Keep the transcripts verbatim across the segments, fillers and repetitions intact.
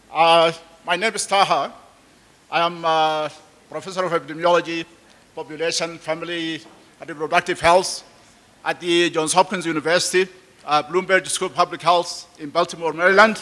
Uh, my name is Taha. I am a professor of epidemiology, population, family, and reproductive health at the Johns Hopkins University, uh, Bloomberg School of Public Health in Baltimore, Maryland.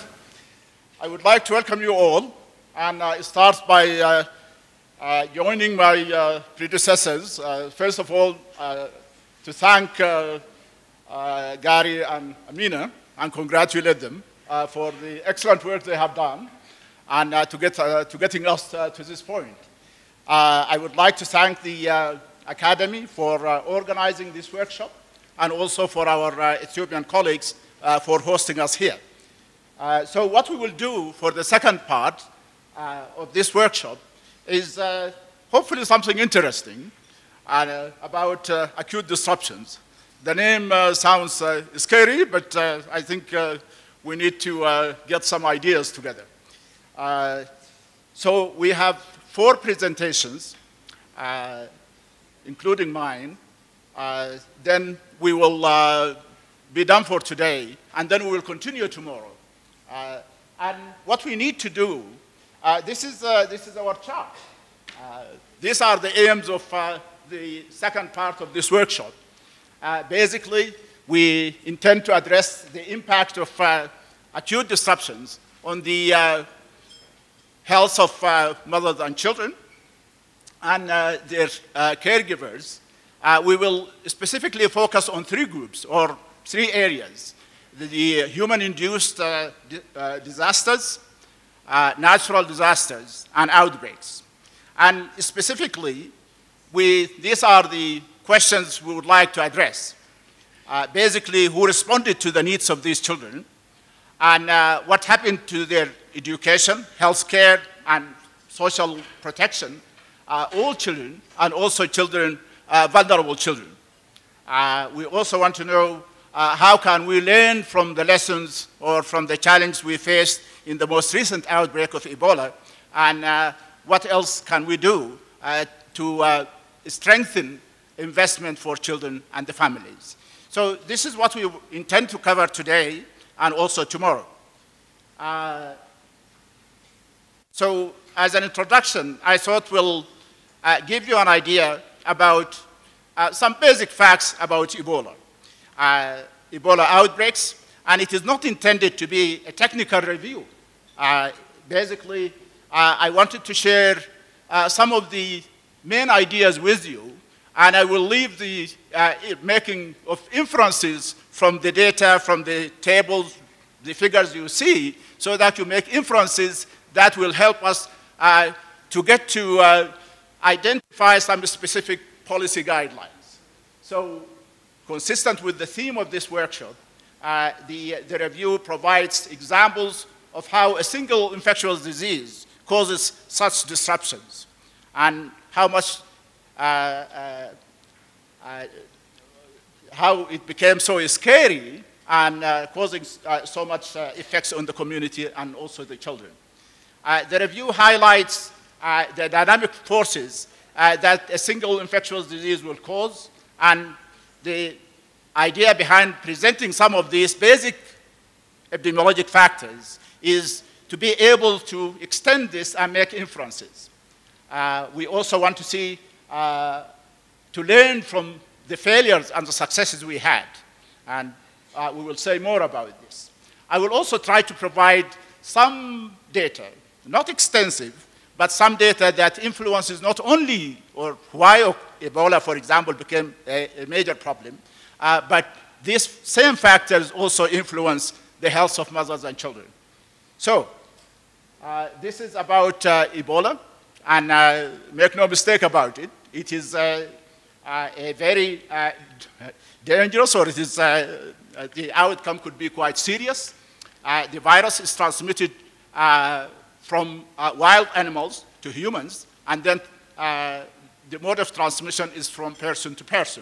I would like to welcome you all and uh, start by uh, uh, joining my uh, predecessors. Uh, first of all, uh, to thank uh, uh, Gary and Amina and congratulate them uh, for the excellent work they have done and uh, to, get, uh, to getting us uh, to this point. Uh, I would like to thank the uh, Academy for uh, organizing this workshop and also for our uh, Ethiopian colleagues uh, for hosting us here. Uh, so what we will do for the second part uh, of this workshop is uh, hopefully something interesting uh, about uh, acute disruptions. The name uh, sounds uh, scary, but uh, I think uh, we need to uh, get some ideas together. Uh, so we have four presentations, uh, including mine. Uh, then we will uh, be done for today, and then we will continue tomorrow. Uh, and what we need to do, uh, this, is, uh, this is our chart. Uh, these are the aims of uh, the second part of this workshop. Uh, basically, we intend to address the impact of uh, acute disruptions on the uh, health of uh, mothers and children and uh, their uh, caregivers. Uh, we will specifically focus on three groups or three areas: the, the human-induced uh, di uh, disasters, uh, natural disasters, and outbreaks. And specifically, we, these are the questions we would like to address. Uh, basically, who responded to the needs of these children, and uh, what happened to their education, health care, and social protection, uh, all children, and also children, uh, vulnerable children. Uh, we also want to know uh, how can we learn from the lessons or from the challenge we faced in the most recent outbreak of Ebola, and uh, what else can we do uh, to uh, strengthen investment for children and the families. So this is what we intend to cover today and also tomorrow. Uh, so as an introduction, I thought we'll uh, give you an idea about uh, some basic facts about Ebola. Uh, Ebola outbreaks, and it is not intended to be a technical review. Uh, basically, uh, I wanted to share uh, some of the main ideas with you, and I will leave the uh, making of inferences from the data, from the tables, the figures you see, so that you make inferences that will help us uh, to get to uh, identify some specific policy guidelines. So, consistent with the theme of this workshop, uh, the, the review provides examples of how a single infectious disease causes such disruptions and how much uh, uh, uh, how it became so scary and uh, causing uh, so much uh, effects on the community and also the children. Uh, the review highlights uh, the dynamic forces uh, that a single infectious disease will cause, and the idea behind presenting some of these basic epidemiologic factors is to be able to extend this and make inferences. Uh, we also want to see, uh, to learn from the failures and the successes we had, and uh, we will say more about this. I will also try to provide some data, not extensive, but some data that influences not only or why Ebola, for example, became a, a major problem, uh, but these same factors also influence the health of mothers and children. So, uh, this is about uh, Ebola, and uh, make no mistake about it, it is uh, uh, a very uh, dangerous, or it is, uh, uh, the outcome could be quite serious. Uh, the virus is transmitted uh, from uh, wild animals to humans, and then uh, the mode of transmission is from person to person.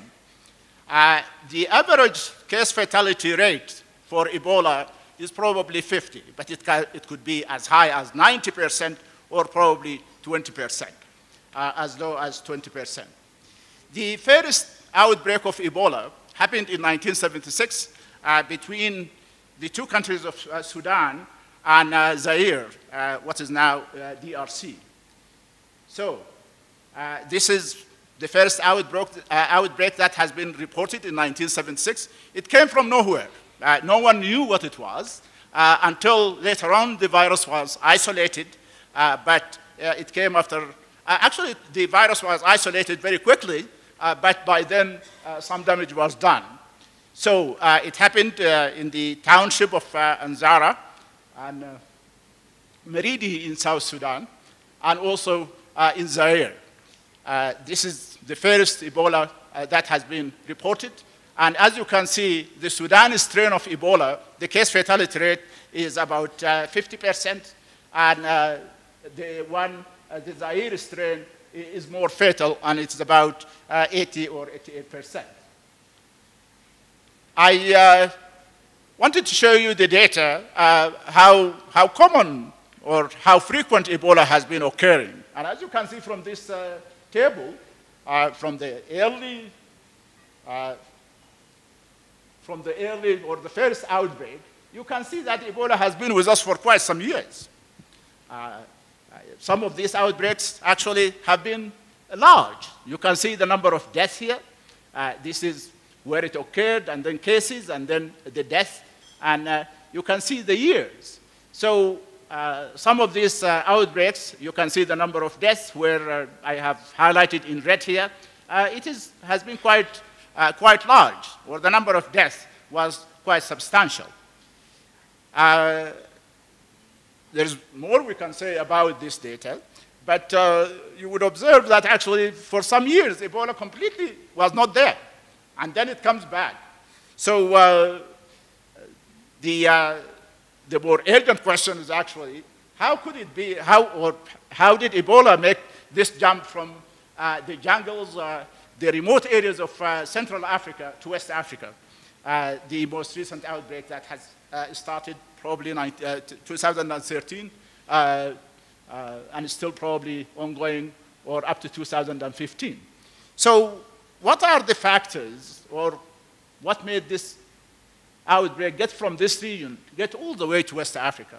Uh, the average case fatality rate for Ebola is probably fifty, but it, can, it could be as high as ninety percent or probably twenty percent, uh, as low as twenty percent. The first outbreak of Ebola happened in nineteen seventy-six uh, between the two countries of uh, Sudan and uh, Zaire, uh, what is now uh, D R C. So uh, this is the first outbreak, uh, outbreak that has been reported in nineteen seventy-six. It came from nowhere. Uh, no one knew what it was uh, until later on the virus was isolated, uh, but uh, it came after, uh, actually the virus was isolated very quickly, uh, but by then uh, some damage was done. So uh, it happened uh, in the township of uh, Anzara and uh, Meridi in South Sudan, and also uh, in Zaire. Uh, this is the first Ebola uh, that has been reported. And as you can see, the Sudan strain of Ebola, the case fatality rate is about uh, fifty percent, and uh, the one, uh, the Zaire strain is more fatal, and it's about uh, eighty or eighty-eight percent. I uh, wanted to show you the data, uh, how, how common or how frequent Ebola has been occurring. And as you can see from this uh, table, uh, from the early, uh, from the early or the first outbreak, you can see that Ebola has been with us for quite some years. Uh, some of these outbreaks actually have been large. You can see the number of deaths here. Uh, this is where it occurred, and then cases, and then the death, and uh, you can see the years. So uh, some of these uh, outbreaks, you can see the number of deaths where uh, I have highlighted in red here. Uh, it is, has been quite, uh, quite large, or the number of deaths was quite substantial. Uh, there's more we can say about this data, but uh, you would observe that actually for some years, Ebola completely was not there. And then it comes back. So uh, the, uh, the more urgent question is actually, how could it be, how, or how did Ebola make this jump from uh, the jungles, uh, the remote areas of uh, Central Africa to West Africa? Uh, the most recent outbreak that has uh, started probably in uh, two thousand thirteen, uh, uh, and is still probably ongoing, or up to two thousand fifteen. So what are the factors, or what made this outbreak get from this region, get all the way to West Africa?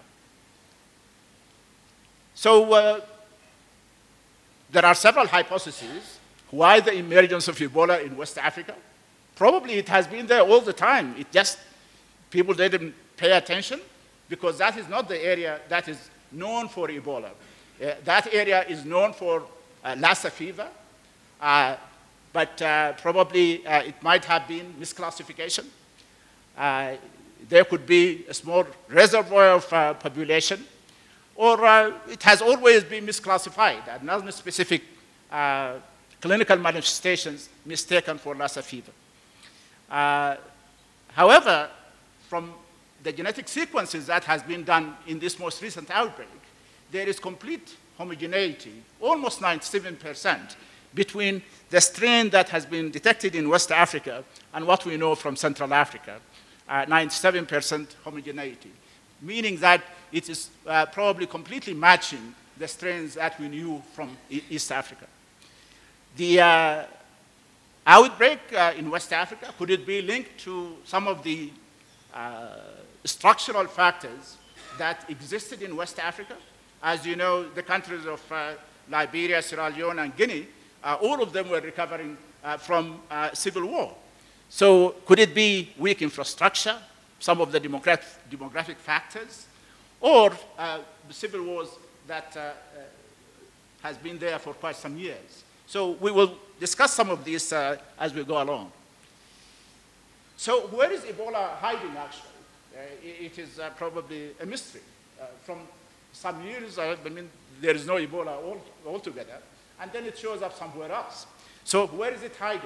So uh, there are several hypotheses why the emergence of Ebola in West Africa. Probably it has been there all the time. It just, people didn't pay attention, because that is not the area that is known for Ebola. Uh, that area is known for uh, Lassa fever, uh, but uh, probably uh, it might have been misclassification. Uh, there could be a small reservoir of uh, population, or uh, it has always been misclassified, and non-specific uh, clinical manifestations mistaken for Lassa fever. Uh, however, from the genetic sequences that has been done in this most recent outbreak, there is complete homogeneity, almost ninety-seven percent, between the strain that has been detected in West Africa and what we know from Central Africa, uh, ninety-seven percent homogeneity, meaning that it is uh, probably completely matching the strains that we knew from e East Africa. The uh, outbreak uh, in West Africa, could it be linked to some of the uh, structural factors that existed in West Africa? As you know, the countries of uh, Liberia, Sierra Leone, and Guinea, uh, all of them were recovering uh, from uh, civil war. So could it be weak infrastructure, some of the demographic, demographic factors, or uh, the civil wars that uh, uh, has been there for quite some years? So we will discuss some of these uh, as we go along. So where is Ebola hiding, actually? Uh, it is uh, probably a mystery. Uh, from some years, uh, I mean, there is no Ebola all, altogether, and then it shows up somewhere else. So where is it hiding?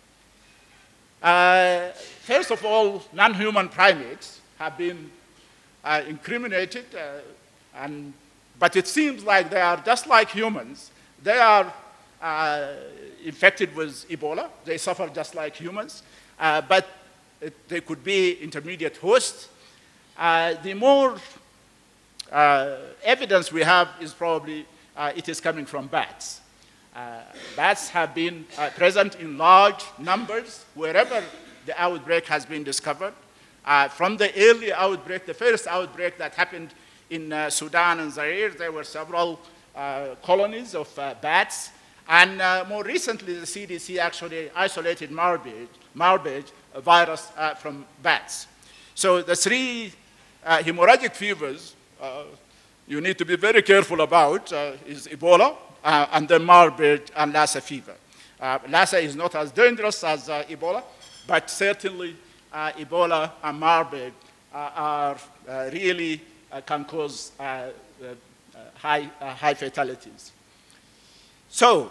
Uh, first of all, non-human primates have been uh, incriminated, uh, and, but it seems like they are just like humans. They are uh, infected with Ebola. They suffer just like humans, uh, but it, they could be intermediate hosts. Uh, the more uh, evidence we have is probably uh, it is coming from bats. Uh, bats have been uh, present in large numbers wherever the outbreak has been discovered. Uh, from the early outbreak, the first outbreak that happened In uh, Sudan and Zaire, there were several uh, colonies of uh, bats. And uh, more recently, the C D C actually isolated Marburg, Marburg virus uh, from bats. So the three uh, hemorrhagic fevers uh, you need to be very careful about uh, is Ebola, uh, and then Marburg and Lassa fever. Uh, Lassa is not as dangerous as uh, Ebola, but certainly uh, Ebola and Marburg uh, are uh, really uh, can cause uh, uh, high, uh, high fatalities. So,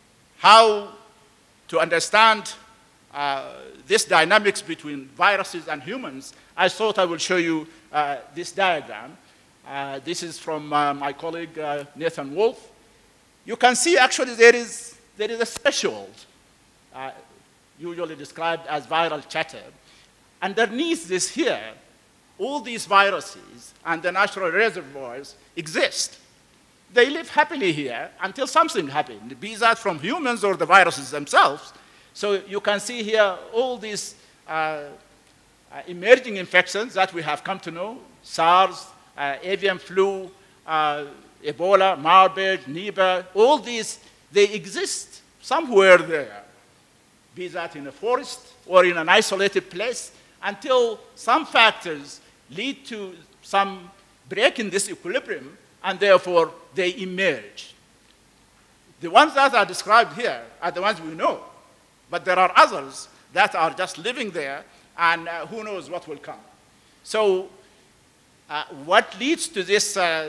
how to understand uh, this dynamics between viruses and humans, I thought I will show you uh, this diagram. Uh, this is from uh, my colleague uh, Nathan Wolf. You can see actually there is, there is a threshold, uh, usually described as viral chatter. Underneath this here, all these viruses and the natural reservoirs exist. They live happily here until something happened, be that from humans or the viruses themselves. So you can see here all these uh, uh, emerging infections that we have come to know, SARS, uh, avian flu, uh, Ebola, Marburg, Nipah, all these, they exist somewhere there, be that in a forest or in an isolated place, until some factors lead to some break in this equilibrium, and therefore they emerge. The ones that are described here are the ones we know, but there are others that are just living there, and uh, who knows what will come. So uh, what leads to this uh,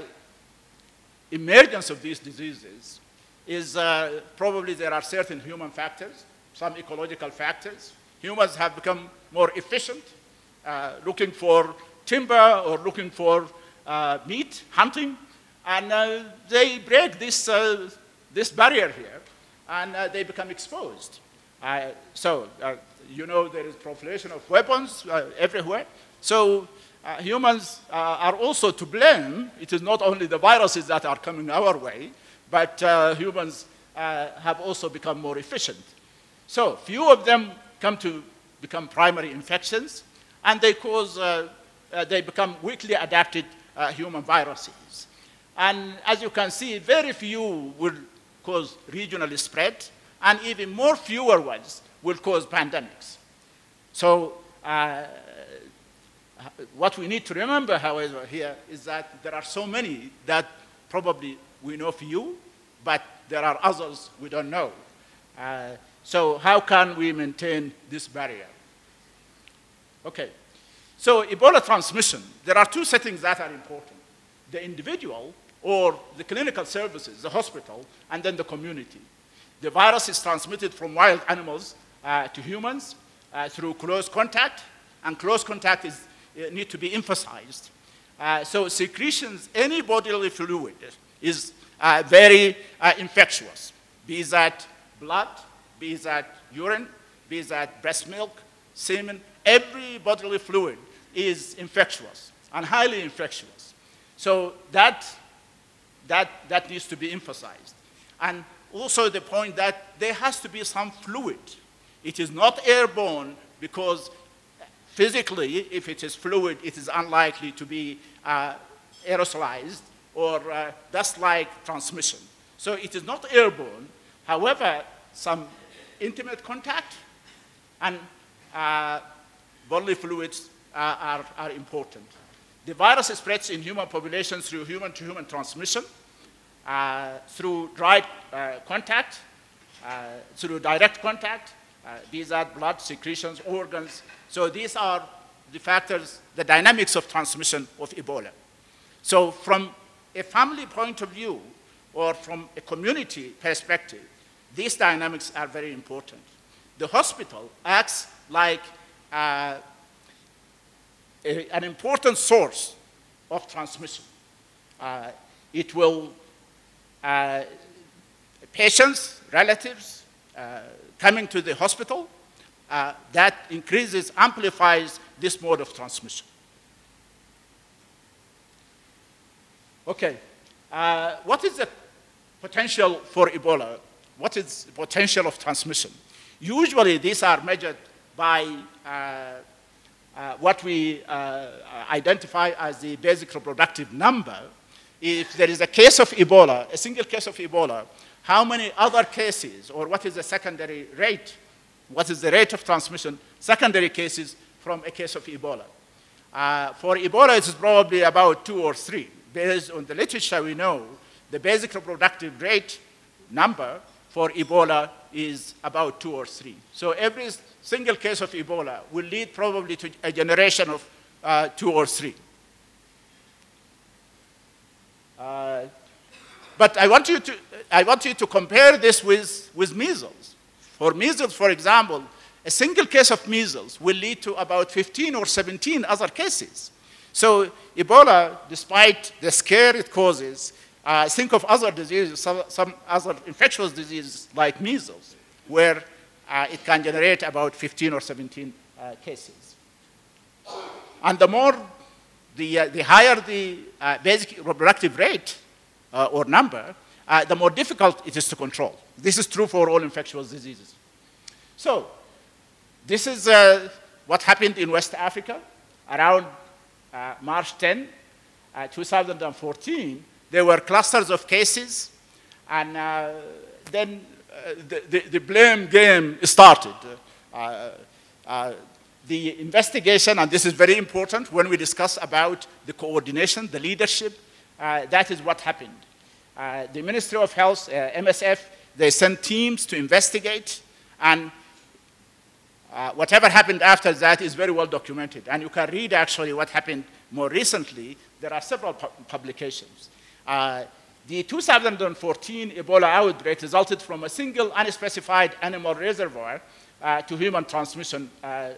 emergence of these diseases is uh, probably there are certain human factors, some ecological factors. Humans have become more efficient, uh, looking for timber or looking for uh, meat, hunting, and uh, they break this, uh, this barrier here, and uh, they become exposed. Uh, so, uh, you know, there is proliferation of weapons uh, everywhere. So uh, humans uh, are also to blame. It is not only the viruses that are coming our way, but uh, humans uh, have also become more efficient. So few of them come to become primary infections, and they cause, uh, uh, they become weakly adapted uh, human viruses. And as you can see, very few will cause regional spread, and even more fewer ones will cause pandemics. So uh, what we need to remember, however, here is that there are so many that probably we know few, but there are others we don't know. Uh, so how can we maintain this barrier? Okay, so Ebola transmission, there are two settings that are important. The individual, or the clinical services, the hospital, and then the community. The virus is transmitted from wild animals uh, to humans uh, through close contact, and close contact is, uh, need to be emphasized. Uh, so secretions, any bodily fluid is uh, very uh, infectious, be that blood, be that urine, be that breast milk, semen, every bodily fluid is infectious and highly infectious. So that That, that needs to be emphasized. And also the point that there has to be some fluid. It is not airborne because physically, if it is fluid, it is unlikely to be uh, aerosolized or uh, dust-like transmission. So it is not airborne. However, some intimate contact and uh, bodily fluids uh, are, are important. The virus spreads in human populations through human-to-human transmission, uh, through dry uh, contact, uh, through direct contact, uh, these are blood, secretions, organs. So these are the factors, the dynamics of transmission of Ebola. So from a family point of view, or from a community perspective, these dynamics are very important. The hospital acts like uh, A, an important source of transmission. Uh, it will, uh, patients, relatives uh, coming to the hospital, uh, that increases, amplifies this mode of transmission. Okay, uh, what is the potential for Ebola? What is the potential of transmission? Usually these are measured by uh, uh, what we uh, identify as the basic reproductive number. If there is a case of Ebola, a single case of Ebola, how many other cases, or what is the secondary rate? What is the rate of transmission, secondary cases from a case of Ebola? Uh, for Ebola, it's probably about two or three. Based on the literature we know, the basic reproductive rate number for Ebola is about two or three. So every single case of Ebola will lead probably to a generation of uh, two or three. Uh, but I want you to, I want you to compare this with, with measles. For measles, for example, a single case of measles will lead to about fifteen or seventeen other cases. So Ebola, despite the scare it causes, uh, think of other diseases, some, some other infectious diseases like measles, where uh, it can generate about fifteen or seventeen uh, cases. And the more, the, uh, the higher the uh, basic reproductive rate uh, or number, uh, the more difficult it is to control. This is true for all infectious diseases. So this is uh, what happened in West Africa around uh, March tenth, uh, two thousand fourteen. There were clusters of cases, and uh, then uh, the, the, the blame game started. Uh, uh, the investigation, and this is very important when we discuss about the coordination, the leadership, uh, that is what happened. Uh, the Ministry of Health, uh, M S F, they sent teams to investigate, and uh, whatever happened after that is very well documented. And you can read actually what happened more recently. There are several pu publications. Uh, the two thousand fourteen Ebola outbreak resulted from a single unspecified animal reservoir uh, to human transmission uh, uh,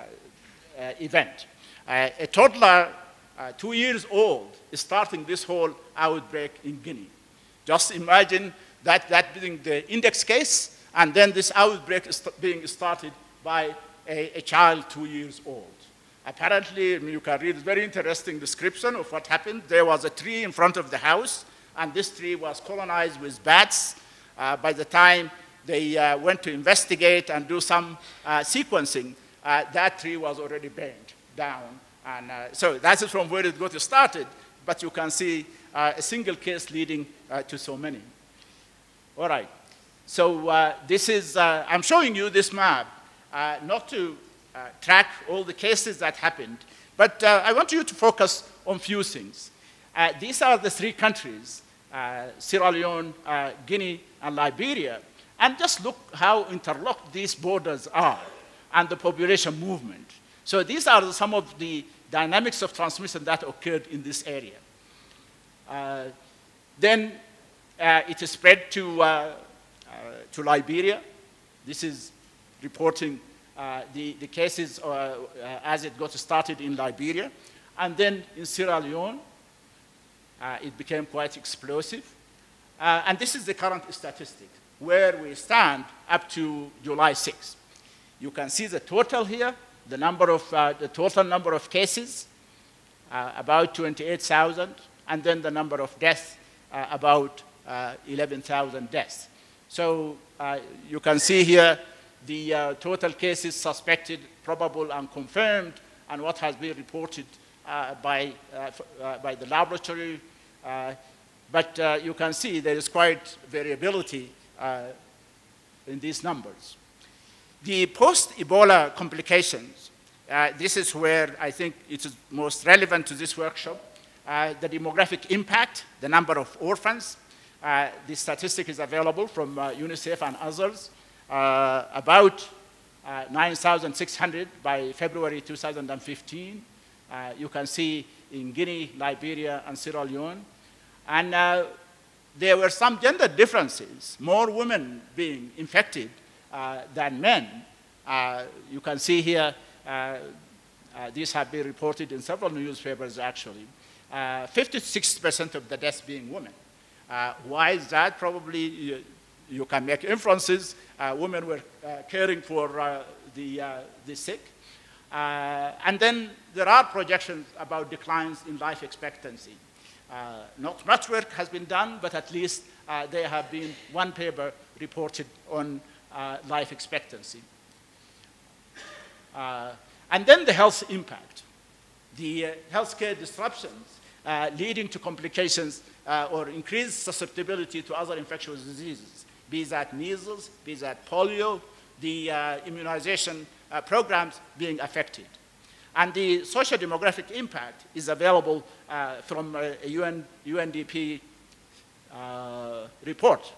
uh, event. Uh, a toddler, uh, two years old, is starting this whole outbreak in Guinea. Just imagine that, that being the index case, and then this outbreak is being started by a, a child two years old. Apparently, you can read a very interesting description of what happened. There was a tree in front of the house, and this tree was colonized with bats. Uh, by the time they uh, went to investigate and do some uh, sequencing, uh, that tree was already burned down. And uh, so that is from where it got started, but you can see uh, a single case leading uh, to so many. All right, so uh, this is, uh, I'm showing you this map, uh, not to uh, track all the cases that happened, but uh, I want you to focus on few things. Uh, these are the three countries, uh, Sierra Leone, uh, Guinea, and Liberia, and just look how interlocked these borders are and the population movement. So these are some of the dynamics of transmission that occurred in this area. Uh, then uh, it is spread to, uh, uh, to Liberia. This is reporting uh, the, the cases uh, uh, as it got started in Liberia. And then in Sierra Leone, uh, it became quite explosive. Uh, and this is the current statistic, where we stand up to July sixth. You can see the total here, the number of, uh, the total number of cases, uh, about twenty-eight thousand, and then the number of deaths, uh, about uh, eleven thousand deaths. So uh, you can see here the uh, total cases suspected, probable, and confirmed, and what has been reported uh, by, uh, uh, by the laboratory. Uh, but uh, you can see there is quite variability uh, in these numbers. The post-Ebola complications, uh, this is where I think it is most relevant to this workshop. Uh, the demographic impact, the number of orphans. Uh, this statistic is available from uh, UNICEF and others. Uh, about uh, nine thousand six hundred by February two thousand fifteen. Uh, you can see in Guinea, Liberia, and Sierra Leone. And uh, there were some gender differences, more women being infected uh, than men. Uh, you can see here, uh, uh, these have been reported in several newspapers actually. fifty-six percent of the deaths being women. Uh, why is that? Probably you, you can make inferences. Uh, women were uh, caring for uh, the, uh, the sick. Uh, and then there are projections about declines in life expectancy. Uh, not much work has been done, but at least uh, there have been one paper reported on uh, life expectancy. Uh, And then the health impact, the uh, healthcare disruptions uh, leading to complications uh, or increased susceptibility to other infectious diseases, be that measles, be that polio, the uh, immunization uh, programs being affected. And the social demographic impact is available uh, from a U N, U N D P uh, report.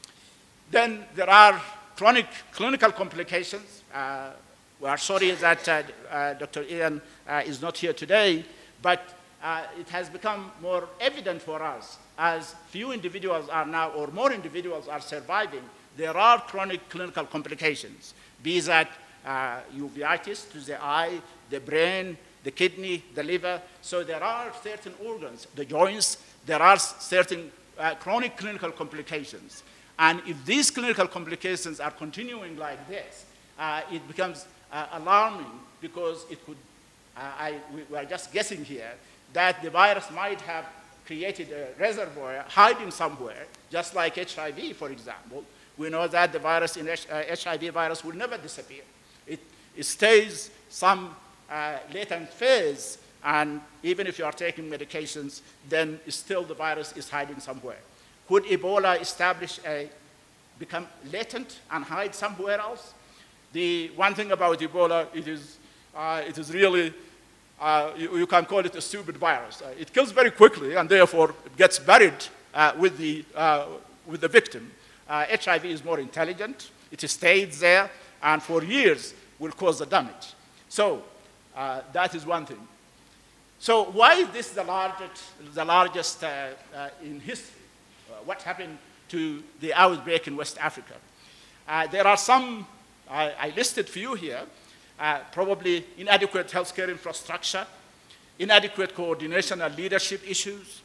Then there are chronic clinical complications. Uh, we are sorry that uh, uh, Doctor Ian uh, is not here today, but uh, it has become more evident for us as few individuals are now, or more individuals are surviving. There are chronic clinical complications, be that uh, uveitis to the eye, the brain, the kidney, the liver. So there are certain organs, the joints, there are certain uh, chronic clinical complications. And if these clinical complications are continuing like this, uh, it becomes uh, alarming because it could, uh, I, we, we are just guessing here, that the virus might have created a reservoir hiding somewhere, just like H I V, for example. We know that the virus in H, uh, H I V virus will never disappear. It, it stays some uh, latent phase, and even if you are taking medications, then still the virus is hiding somewhere. Could Ebola establish a, become latent and hide somewhere else? The one thing about Ebola, it is, uh, it is really, uh, you, you can call it a stupid virus. Uh, it kills very quickly, and therefore it gets buried uh, with, the, uh, with the victim. Uh, H I V is more intelligent. It stays there, and for years will cause the damage. So uh, that is one thing. So why is this the largest, the largest uh, uh, in history? Uh, what happened to the outbreak in West Africa? Uh, there are some, I, I listed few here, uh, probably inadequate healthcare infrastructure, inadequate coordination and leadership issues,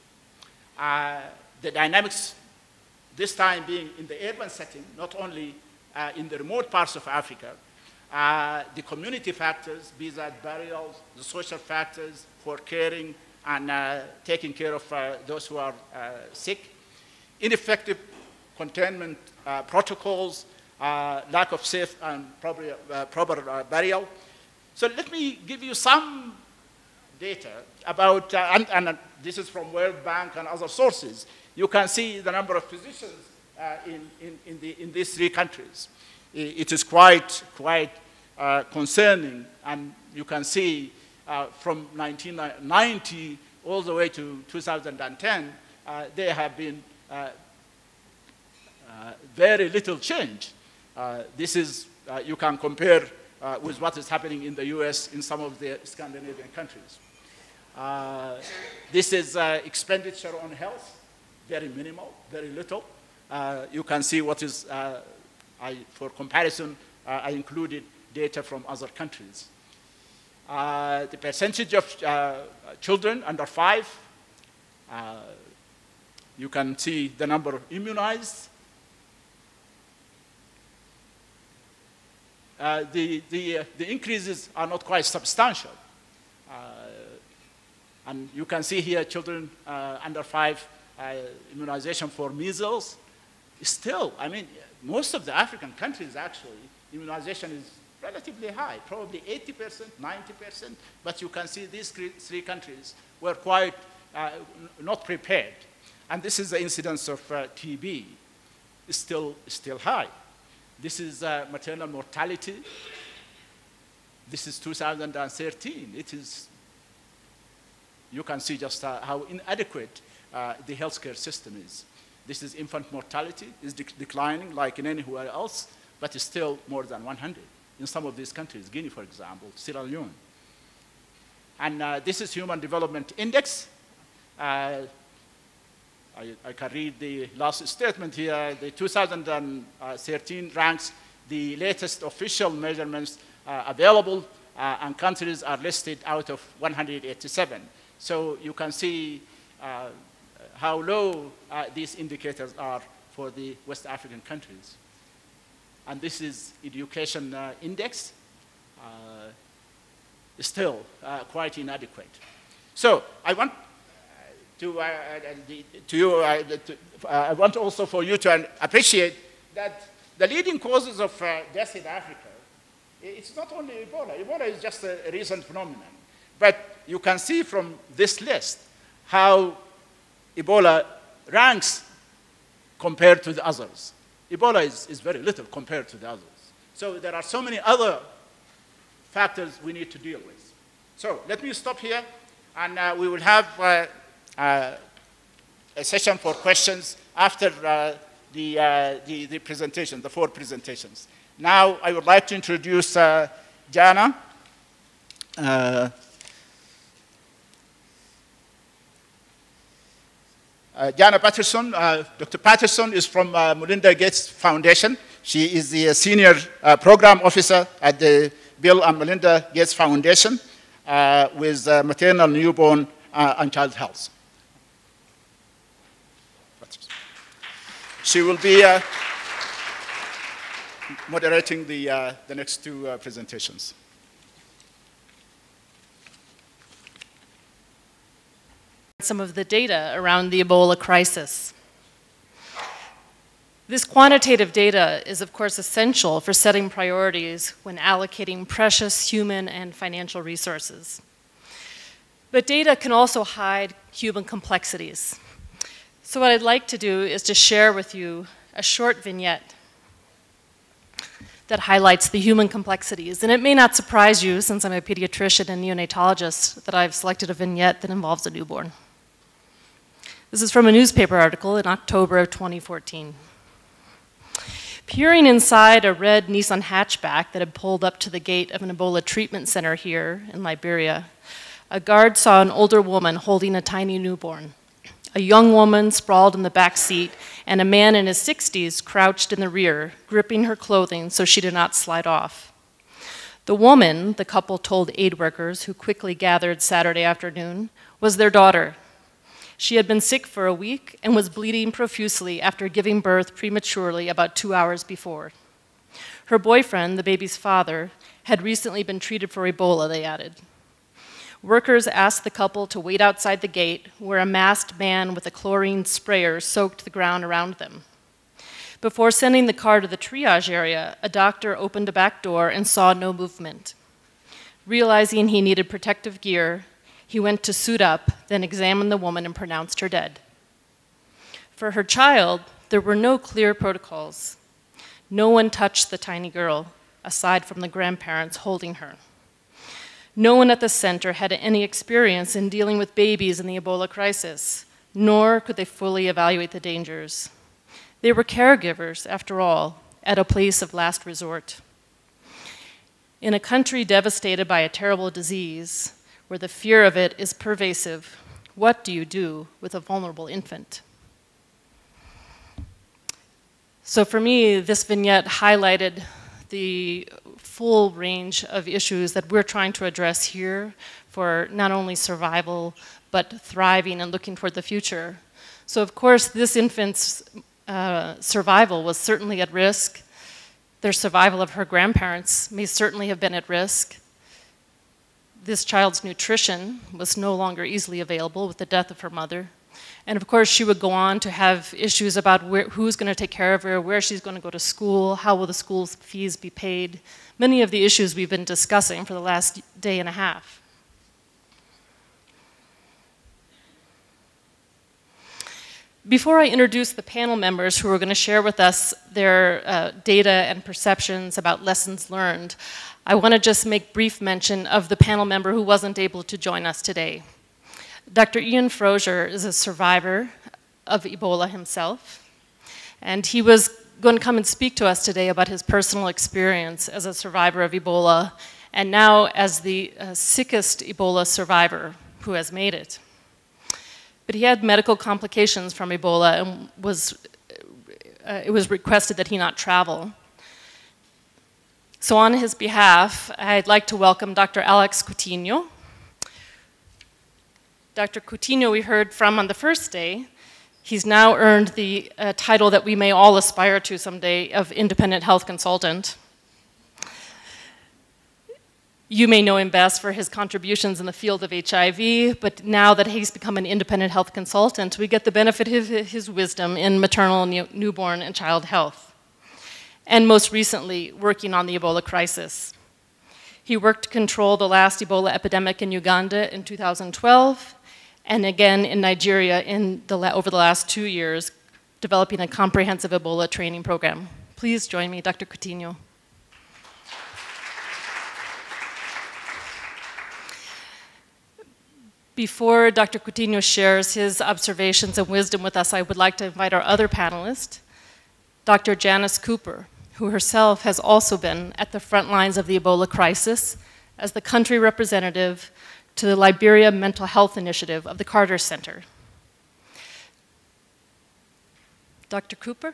uh, the dynamics this time being in the urban setting, not only uh, in the remote parts of Africa, uh, the community factors, be that burials, the social factors for caring and uh, taking care of uh, those who are uh, sick, ineffective containment uh, protocols, uh, lack of safe and proper, uh, proper uh, burial. So let me give you some data about, uh, and, and uh, this is from World Bank and other sources. You can see the number of physicians uh, in, in, in, the, in these three countries. It is quite, quite uh, concerning, and you can see uh, from nineteen ninety all the way to two thousand ten, uh, there have been uh, uh, very little change. Uh, this is, uh, you can compare uh, with what is happening in the U S in some of the Scandinavian countries. Uh, this is uh, expenditure on health. Very minimal, very little. Uh, you can see what is, uh, I, for comparison, uh, I included data from other countries. Uh, the percentage of uh, children under five, uh, you can see the number of immunized. Uh, the, the, uh, the increases are not quite substantial. Uh, and you can see here children uh, under five, Uh, immunization for measles. Still, I mean, most of the African countries actually, immunization is relatively high, probably eighty percent, ninety percent, but you can see these three countries were quite uh, not prepared. And this is the incidence of uh, T B, is still, still high. This is uh, maternal mortality. This is two thousand thirteen. It is, you can see just uh, how inadequate Uh, the healthcare system is. This is infant mortality, is de declining like in anywhere else, but it's still more than one hundred in some of these countries, Guinea, for example, Sierra Leone. And uh, this is Human Development Index. Uh, I, I can read the last statement here. The two thousand thirteen ranks the latest official measurements uh, available, uh, and countries are listed out of one hundred eighty-seven. So you can see uh, how low uh, these indicators are for the West African countries. And this is education uh, index, uh, still uh, quite inadequate. So I want to, uh, to you, uh, to, uh, I want also for you to appreciate that the leading causes of uh, death in Africa It's not only Ebola. Ebola is just a, a recent phenomenon. But you can see from this list how Ebola ranks compared to the others. Ebola is, is very little compared to the others. So there are so many other factors we need to deal with. So let me stop here, and uh, we will have uh, uh, a session for questions after uh, the, uh, the, the presentation, the four presentations. Now I would like to introduce uh, Jana. Uh, Uh, Jana Patterson. Uh, Doctor Patterson is from uh, Melinda Gates Foundation. She is the uh, senior uh, program officer at the Bill and Melinda Gates Foundation uh, with uh, maternal, newborn, uh, and child health. She will be uh, moderating the, uh, the next two uh, presentations. Some of the data around the Ebola crisis. This quantitative data is, of course, essential for setting priorities when allocating precious human and financial resources. But data can also hide human complexities. So what I'd like to do is to share with you a short vignette that highlights the human complexities. And it may not surprise you, since I'm a pediatrician and neonatologist, that I've selected a vignette that involves a newborn. This is from a newspaper article in October of twenty fourteen. Peering inside a red Nissan hatchback that had pulled up to the gate of an Ebola treatment center here in Liberia, a guard saw an older woman holding a tiny newborn, a young woman sprawled in the back seat, and a man in his sixties crouched in the rear, gripping her clothing so she did not slide off. The woman, the couple told aid workers who quickly gathered Saturday afternoon, was their daughter. She had been sick for a week and was bleeding profusely after giving birth prematurely about two hours before. Her boyfriend, the baby's father, had recently been treated for Ebola, they added. Workers asked the couple to wait outside the gate, where a masked man with a chlorine sprayer soaked the ground around them. Before sending the car to the triage area, a doctor opened a back door and saw no movement. Realizing he needed protective gear, he went to suit up, then examined the woman and pronounced her dead. For her child, there were no clear protocols. No one touched the tiny girl, aside from the grandparents holding her. No one at the center had any experience in dealing with babies in the Ebola crisis, nor could they fully evaluate the dangers. They were caregivers, after all, at a place of last resort. In a country devastated by a terrible disease, where the fear of it is pervasive, what do you do with a vulnerable infant? So for me, this vignette highlighted the full range of issues that we're trying to address here for not only survival, but thriving and looking toward the future. So of course, this infant's uh, survival was certainly at risk. Their survival of her grandparents may certainly have been at risk. This child's nutrition was no longer easily available with the death of her mother. And of course, she would go on to have issues about where, who's going to take care of her, where she's going to go to school, how will the school fees be paid, many of the issues we've been discussing for the last day and a half. Before I introduce the panel members who are going to share with us their uh, data and perceptions about lessons learned, I want to just make brief mention of the panel member who wasn't able to join us today. Doctor Ian Frozier is a survivor of Ebola himself, and he was going to come and speak to us today about his personal experience as a survivor of Ebola, and now as the uh, sickest Ebola survivor who has made it. But he had medical complications from Ebola and was, uh, it was requested that he not travel. So on his behalf, I'd like to welcome Doctor Alex Coutinho. Doctor Coutinho we heard from on the first day. He's now earned the uh, title that we may all aspire to someday of independent health consultant. You may know him best for his contributions in the field of H I V, but now that he's become an independent health consultant, we get the benefit of his wisdom in maternal, newborn, and child health. And most recently, working on the Ebola crisis. He worked to control the last Ebola epidemic in Uganda in two thousand twelve, and again in Nigeria in the, over the last two years, developing a comprehensive Ebola training program. Please join me, Doctor Coutinho. Before Doctor Coutinho shares his observations and wisdom with us, I would like to invite our other panelist, Doctor Janice Cooper, who herself has also been at the front lines of the Ebola crisis as the country representative to the Liberia Mental Health Initiative of the Carter Center. Doctor Cooper?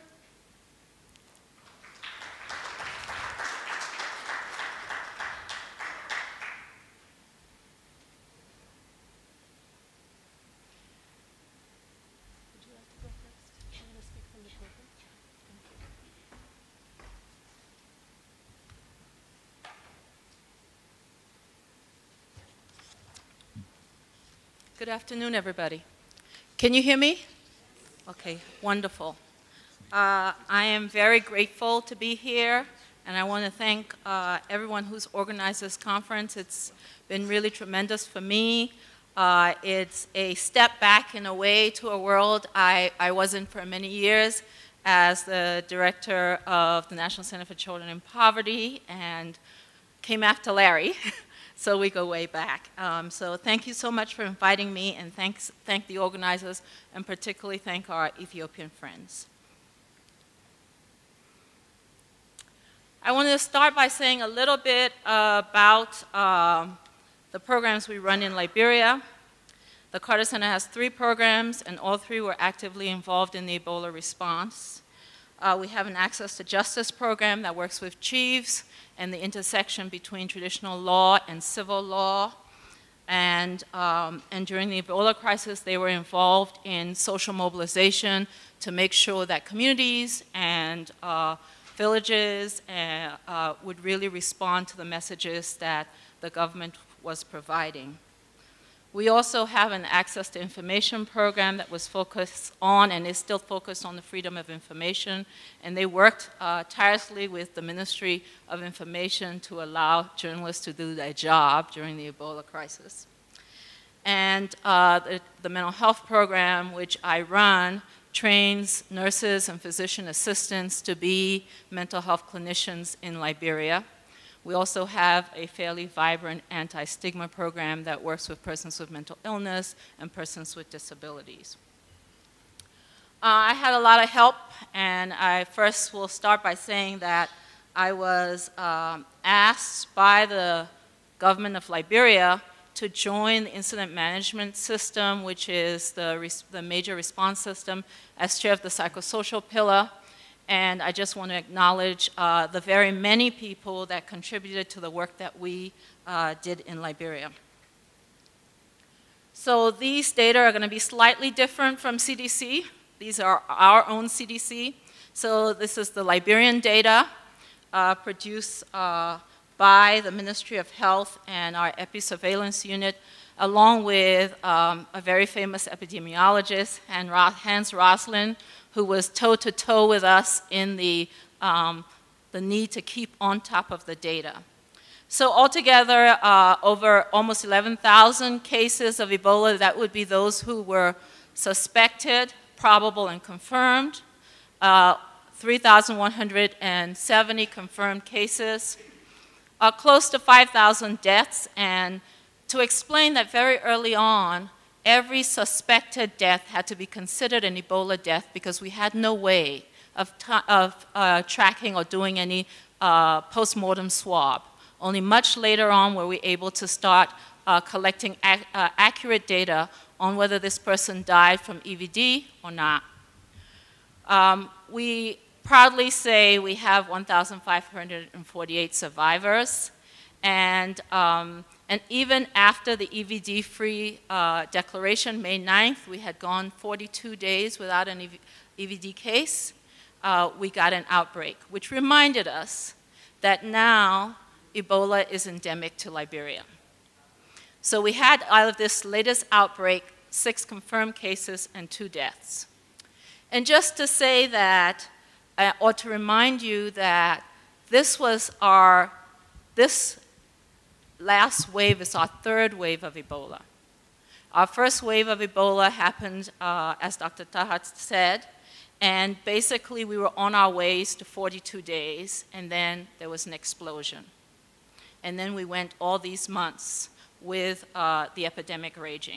Good afternoon, everybody. Can you hear me? Okay, wonderful. Uh, I am very grateful to be here, and I want to thank uh, everyone who's organized this conference. It's been really tremendous for me. Uh, it's a step back in a way to a world I, I was in for many years as the director of the National Center for Children in Poverty, and came after Larry. So we go way back. Um, so thank you so much for inviting me, and thanks, thank the organizers, and particularly thank our Ethiopian friends. I want to start by saying a little bit uh, about uh, the programs we run in Liberia. The Carter Center has three programs, and all three were actively involved in the Ebola response. Uh, we have an Access to Justice program that works with chiefs and the intersection between traditional law and civil law. And, um, and during the Ebola crisis, they were involved in social mobilization to make sure that communities and uh, villages uh, uh, would really respond to the messages that the government was providing. We also have an Access to Information program that was focused on, and is still focused on, the freedom of information. And they worked uh, tirelessly with the Ministry of Information to allow journalists to do their job during the Ebola crisis. And uh, the, the mental health program, which I run, trains nurses and physician assistants to be mental health clinicians in Liberia. We also have a fairly vibrant anti-stigma program that works with persons with mental illness and persons with disabilities. Uh, I had a lot of help, and I first will start by saying that I was um, asked by the government of Liberia to join the incident management system, which is the, res the major response system, as chair of the psychosocial pillar. And I just want to acknowledge uh, the very many people that contributed to the work that we uh, did in Liberia. So these data are going to be slightly different from C D C. These are our own C D C. So this is the Liberian data uh, produced uh, by the Ministry of Health and our episurveillance unit, along with um, a very famous epidemiologist, Hans Roslin, who was toe-to-toe with us in the, um, the need to keep on top of the data. So altogether, uh, over almost eleven thousand cases of Ebola. That would be those who were suspected, probable, and confirmed. Uh, three thousand one hundred seventy confirmed cases. Uh, close to five thousand deaths. And to explain that, very early on, every suspected death had to be considered an Ebola death because we had no way of, of uh, tracking or doing any uh, post-mortem swab. Only much later on were we able to start uh, collecting ac uh, accurate data on whether this person died from E V D or not. Um, we proudly say we have one thousand five hundred forty-eight survivors, and um, And even after the E V D-free uh, declaration, May ninth, we had gone forty-two days without an E V D case. Uh, we got an outbreak, which reminded us that now Ebola is endemic to Liberia. So we had, out of this latest outbreak, six confirmed cases and two deaths. And just to say that, uh, or to remind you that this was our, this last wave is our third wave of Ebola. Our first wave of Ebola happened, uh, as Doctor Taha said, and basically we were on our ways to forty-two days, and then there was an explosion. And then we went all these months with uh, the epidemic raging.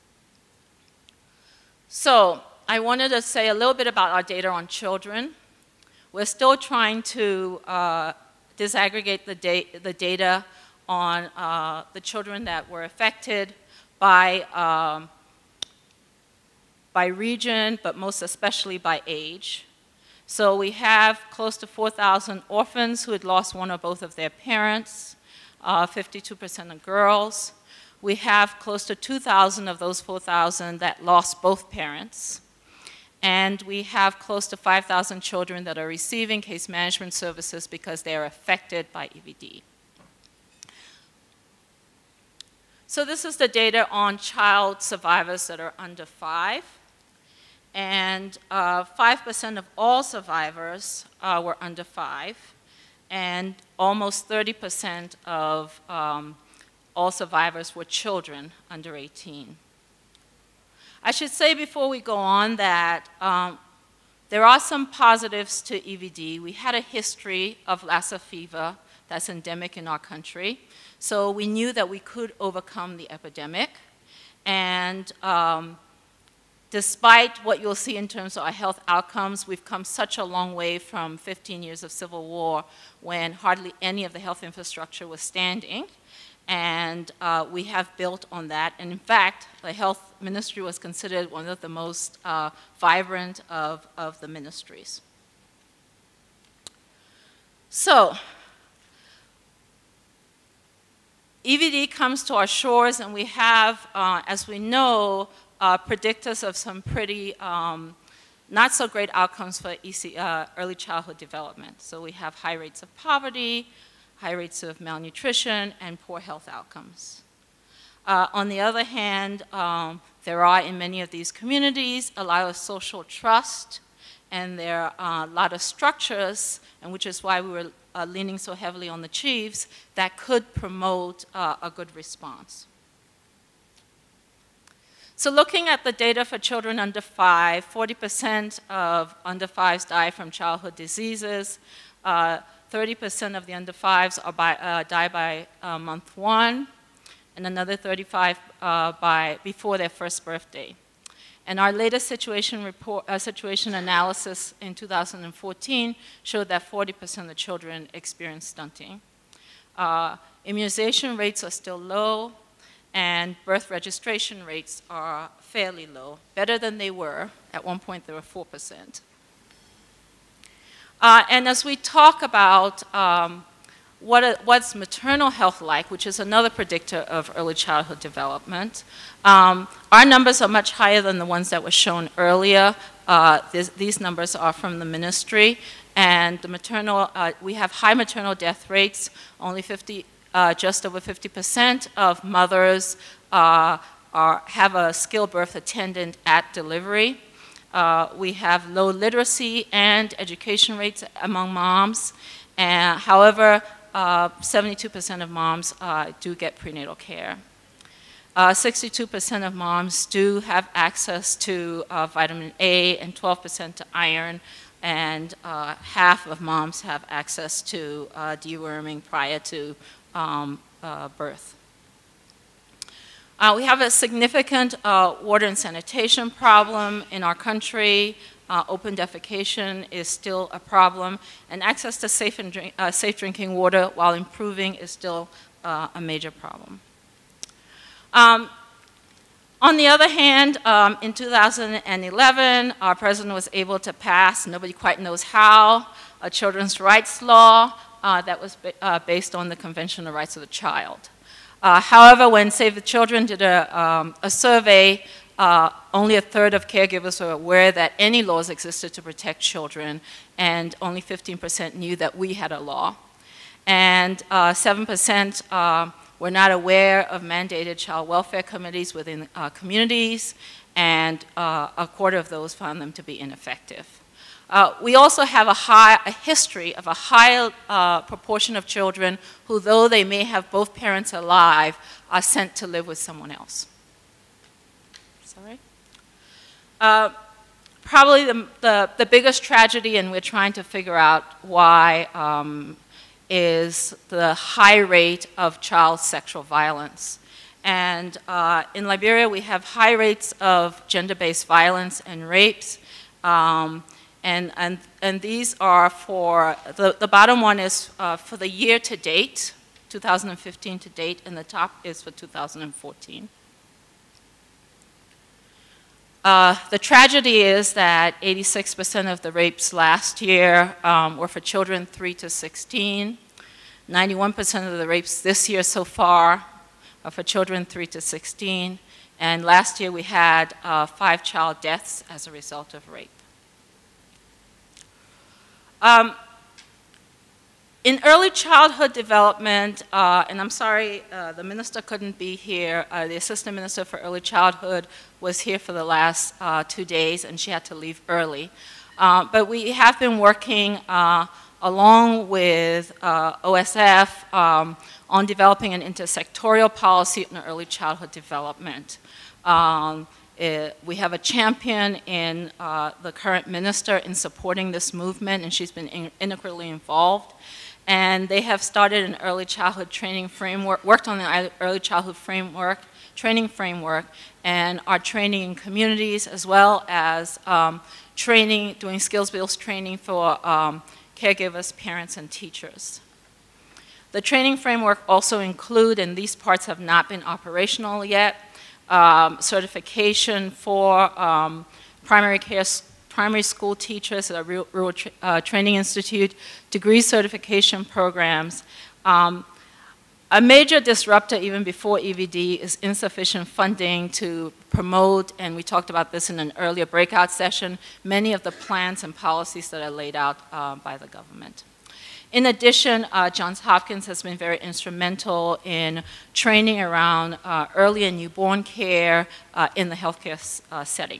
So I wanted to say a little bit about our data on children. We're still trying to uh, disaggregate the, da the data on uh, the children that were affected by, um, by region, but most especially by age. So we have close to four thousand orphans who had lost one or both of their parents, fifty-two percent uh, of girls. We have close to two thousand of those four thousand that lost both parents. And we have close to five thousand children that are receiving case management services because they are affected by E V D. So this is the data on child survivors that are under five. And five percent uh, of all survivors uh, were under five. And almost thirty percent of um, all survivors were children under eighteen. I should say before we go on that um, there are some positives to E V D. We had a history of Lassa fever that's endemic in our country. So we knew that we could overcome the epidemic. And um, despite what you'll see in terms of our health outcomes, we've come such a long way from fifteen years of civil war when hardly any of the health infrastructure was standing. And uh, we have built on that. And in fact, the health ministry was considered one of the most uh, vibrant of, of the ministries. So, E V D comes to our shores, and we have, uh, as we know, uh, predictors of some pretty um, not so great outcomes for E C, uh, early childhood development. So we have high rates of poverty, high rates of malnutrition, and poor health outcomes. Uh, on the other hand, um, there are in many of these communities a lot of social trust, and there are a lot of structures, and which is why we were uh, leaning so heavily on the chiefs, that could promote uh, a good response. So looking at the data for children under five, forty percent of under fives die from childhood diseases. thirty percent uh, of the under fives are by, uh, die by uh, month one, and another thirty-five uh, by before their first birthday. And our latest situation, report, uh, situation analysis in two thousand fourteen showed that forty percent of children experience stunting. Uh, immunization rates are still low, and birth registration rates are fairly low, better than they were. At one point, they were four percent. Uh, and as we talk about um, what a, what's maternal health like, which is another predictor of early childhood development, um, our numbers are much higher than the ones that were shown earlier. Uh, this, these numbers are from the ministry, and the maternal, uh, we have high maternal death rates. Only fifty, uh, just over fifty percent of mothers uh, are, have a skilled birth attendant at delivery. Uh, we have low literacy and education rates among moms. And however, seventy-two percent uh, of moms uh, do get prenatal care. sixty-two percent uh, of moms do have access to uh, vitamin A and twelve percent to iron, and uh, half of moms have access to uh, deworming prior to um, uh, birth. Uh, we have a significant uh, water and sanitation problem in our country. Uh, open defecation is still a problem, and access to safe, and drink, uh, safe drinking water while improving is still uh, a major problem. Um, on the other hand, um, in two thousand eleven, our president was able to pass, nobody quite knows how, a children's rights law uh, that was ba uh, based on the Convention on the Rights of the Child. Uh, however, when Save the Children did a, um, a survey, uh, only a third of caregivers were aware that any laws existed to protect children, and only fifteen percent knew that we had a law. And uh, seven percent uh, were not aware of mandated child welfare committees within uh, communities, and uh, a quarter of those found them to be ineffective. Uh, we also have a, high, a history of a high uh, proportion of children who, though they may have both parents alive, are sent to live with someone else. Sorry. Uh, probably the, the, the biggest tragedy, and we're trying to figure out why, um, is the high rate of child sexual violence. And uh, in Liberia, we have high rates of gender-based violence and rapes. Um, And, and, and these are for, the, the bottom one is uh, for the year to date, two thousand fifteen to date, and the top is for two thousand fourteen. Uh, the tragedy is that eighty-six percent of the rapes last year um, were for children three to sixteen. ninety-one percent of the rapes this year so far are for children three to sixteen. And last year we had uh, five child deaths as a result of rape. Um, in early childhood development, uh, and I'm sorry, uh, the minister couldn't be here. Uh, the assistant minister for early childhood was here for the last uh, two days, and she had to leave early. Uh, but we have been working uh, along with uh, O S F um, on developing an intersectorial policy on early childhood development. Um, It, we have a champion in uh, the current minister in supporting this movement, and she's been in, integrally involved. And they have started an early childhood training framework, worked on the early childhood framework, training framework, and are training in communities as well as um, training, doing skills-based training for um, caregivers, parents, and teachers. The training framework also include, and these parts have not been operational yet, Um, certification for um, primary care, primary school teachers at a Rural, Rural Tra uh, Training Institute, degree certification programs. Um, a major disruptor even before E V D is insufficient funding to promote, and we talked about this in an earlier breakout session, many of the plans and policies that are laid out uh, by the government. In addition, uh, Johns Hopkins has been very instrumental in training around uh, early and newborn care uh, in the healthcare uh, setting.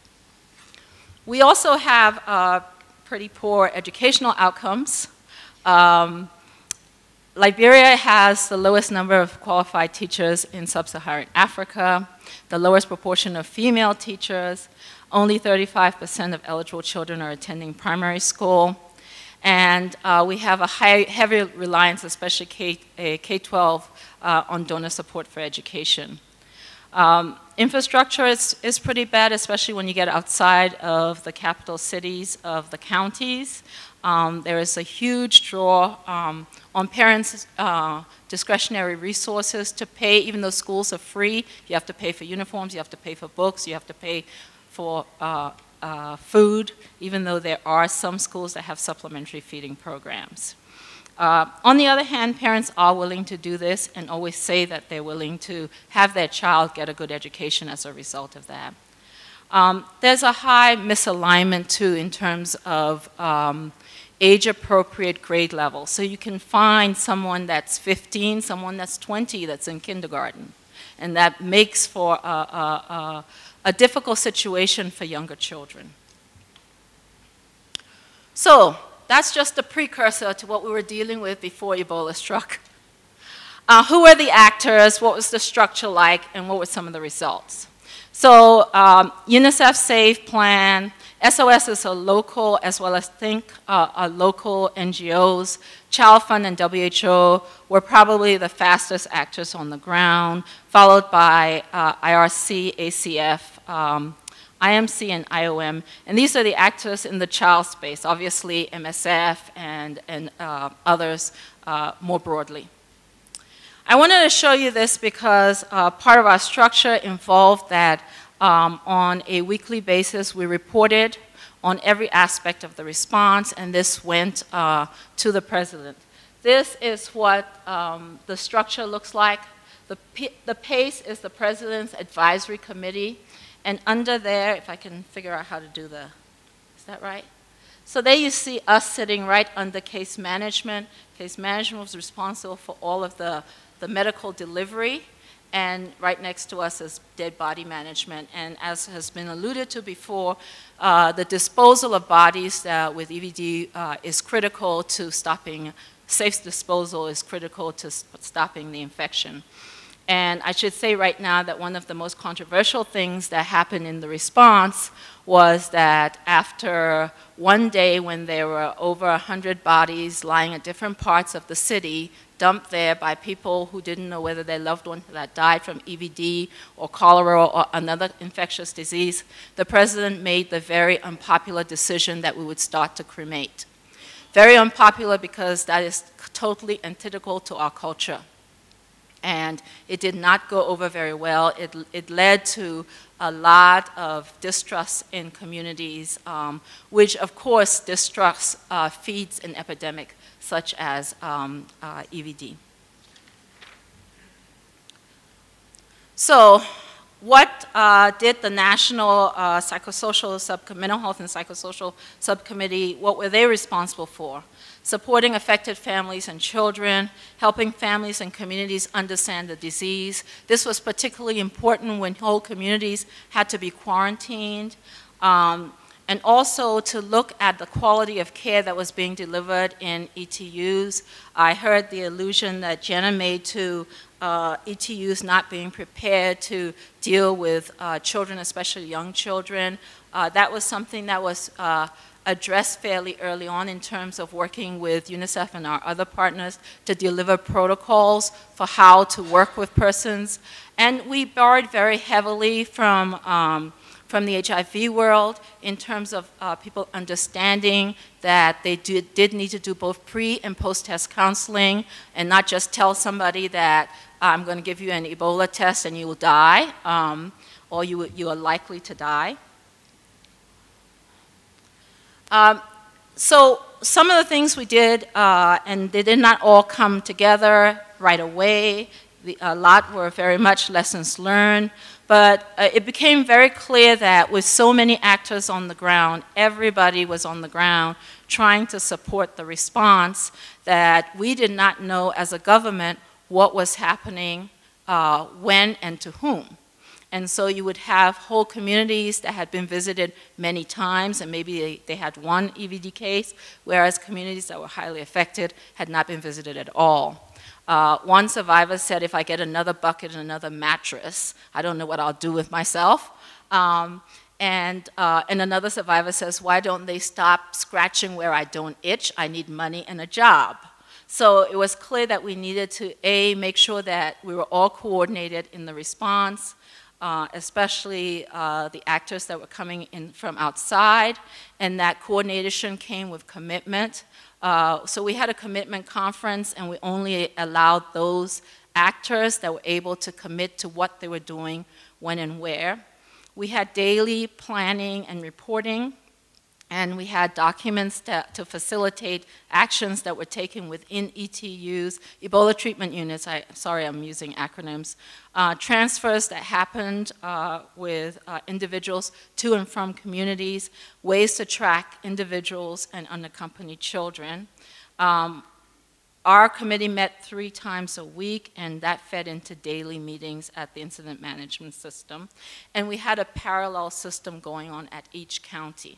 We also have uh, pretty poor educational outcomes. Um, Liberia has the lowest number of qualified teachers in sub-Saharan Africa, the lowest proportion of female teachers, only thirty-five percent of eligible children are attending primary school. And uh, we have a high, heavy reliance, especially K twelve, uh, on donor support for education. Um, infrastructure is, is pretty bad, especially when you get outside of the capital cities of the counties. Um, there is a huge draw um, on parents' uh, discretionary resources to pay, even though schools are free. You have to pay for uniforms, you have to pay for books, you have to pay for uh, Uh, food, even though there are some schools that have supplementary feeding programs. Uh, on the other hand, parents are willing to do this and always say that they're willing to have their child get a good education as a result of that. Um, there's a high misalignment too in terms of um, age-appropriate grade level. So you can find someone that's fifteen, someone that's twenty that's in kindergarten, and that makes for a, a, a a difficult situation for younger children. So that's just a precursor to what we were dealing with before Ebola struck. Uh, who were the actors, what was the structure like, and what were some of the results? So um, UNICEF SAVE Plan, S O S is a local as well as think uh, a local N G Os. Child Fund and W H O were probably the fastest actors on the ground, followed by uh, I R C, A C F, um, I M C, and I O M. And these are the actors in the child space, obviously M S F and, and uh, others uh, more broadly. I wanted to show you this because uh, part of our structure involved that Um, on a weekly basis, we reported on every aspect of the response, and this went uh, to the president. This is what um, the structure looks like. The, P the PACE is the president's advisory committee, and under there, if I can figure out how to do the, is that right? So there you see us sitting right under case management. Case management was responsible for all of the, the medical delivery. and right next to us is dead body management. And as has been alluded to before, uh, the disposal of bodies uh, with E V D uh, is critical to stopping, safe disposal is critical to stopping the infection. And I should say right now that one of the most controversial things that happened in the response was that after one day when there were over one hundred bodies lying at different parts of the city, dumped there by people who didn't know whether their loved one had died from E V D or cholera or another infectious disease, the president made the very unpopular decision that we would start to cremate. Very unpopular because that is totally antithetical to our culture. And it did not go over very well. It, it led to a lot of distrust in communities, um, which of course distrust uh, feeds an epidemic such as um, uh, E V D. So what uh, did the National uh, Psychosocial Subcommittee, Mental Health and Psychosocial Subcommittee, what were they responsible for? Supporting affected families and children, helping families and communities understand the disease. This was particularly important when whole communities had to be quarantined, um, and also to look at the quality of care that was being delivered in E T Us. I heard the allusion that Jenna made to uh, E T Us not being prepared to deal with uh, children, especially young children. Uh, that was something that was uh, addressed fairly early on in terms of working with UNICEF and our other partners to deliver protocols for how to work with persons. And we borrowed very heavily from, um, from the H I V world in terms of uh, people understanding that they do, did need to do both pre and post-test counseling and not just tell somebody that I'm going to give you an Ebola test and you will die, um, or you, you are likely to die. Um, so some of the things we did, uh, and they did not all come together right away. The, a lot were very much lessons learned, but uh, it became very clear that with so many actors on the ground, everybody was on the ground trying to support the response, that we did not know as a government what was happening, uh, when and to whom. And so you would have whole communities that had been visited many times, and maybe they, they had one E V D case, whereas communities that were highly affected had not been visited at all. Uh, one survivor said, if I get another bucket and another mattress, I don't know what I'll do with myself. Um, and, uh, and another survivor says, why don't they stop scratching where I don't itch? I need money and a job. So it was clear that we needed to, A, make sure that we were all coordinated in the response, Uh, especially uh, the actors that were coming in from outside, and that coordination came with commitment. Uh, so we had a commitment conference, and we only allowed those actors that were able to commit to what they were doing, when and where. We had daily planning and reporting, and we had documents to, to facilitate actions that were taken within E T Us, Ebola treatment units, I, sorry I'm using acronyms, uh, transfers that happened uh, with uh, individuals to and from communities, ways to track individuals and unaccompanied children. Um, Our committee met three times a week, and that fed into daily meetings at the incident management system. And we had a parallel system going on at each county.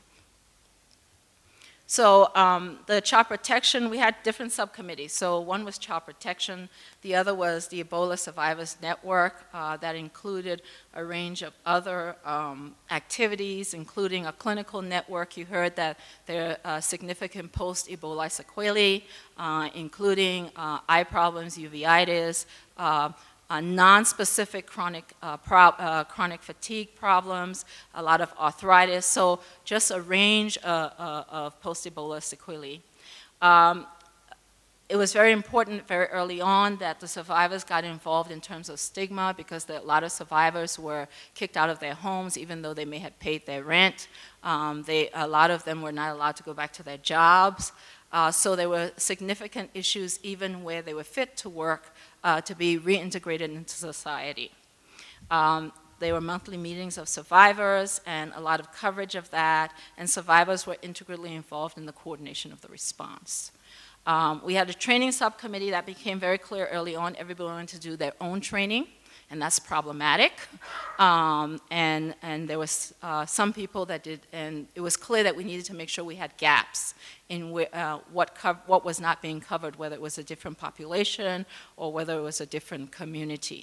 So um, the child protection, we had different subcommittees. So one was child protection, the other was the Ebola Survivors Network uh, that included a range of other um, activities, including a clinical network. You heard that there are uh, significant post-Ebola sequelae, uh, including uh, eye problems, uveitis, uh, Uh, non-specific chronic, uh, pro uh, chronic fatigue problems, a lot of arthritis, so just a range uh, uh, of post-Ebola sequelae. Um, it was very important very early on that the survivors got involved in terms of stigma, because the, a lot of survivors were kicked out of their homes even though they may have paid their rent. Um, they, a lot of them were not allowed to go back to their jobs. Uh, so there were significant issues even where they were fit to work uh, to be reintegrated into society. Um, there were monthly meetings of survivors and a lot of coverage of that, and survivors were integrally involved in the coordination of the response. Um, we had a training subcommittee that became very clear early on. Everybody wanted to do their own training. and that's problematic. Um, and, and there was uh, some people that did, and it was clear that we needed to make sure we had gaps in where, uh, what, what was not being covered, whether it was a different population or whether it was a different community.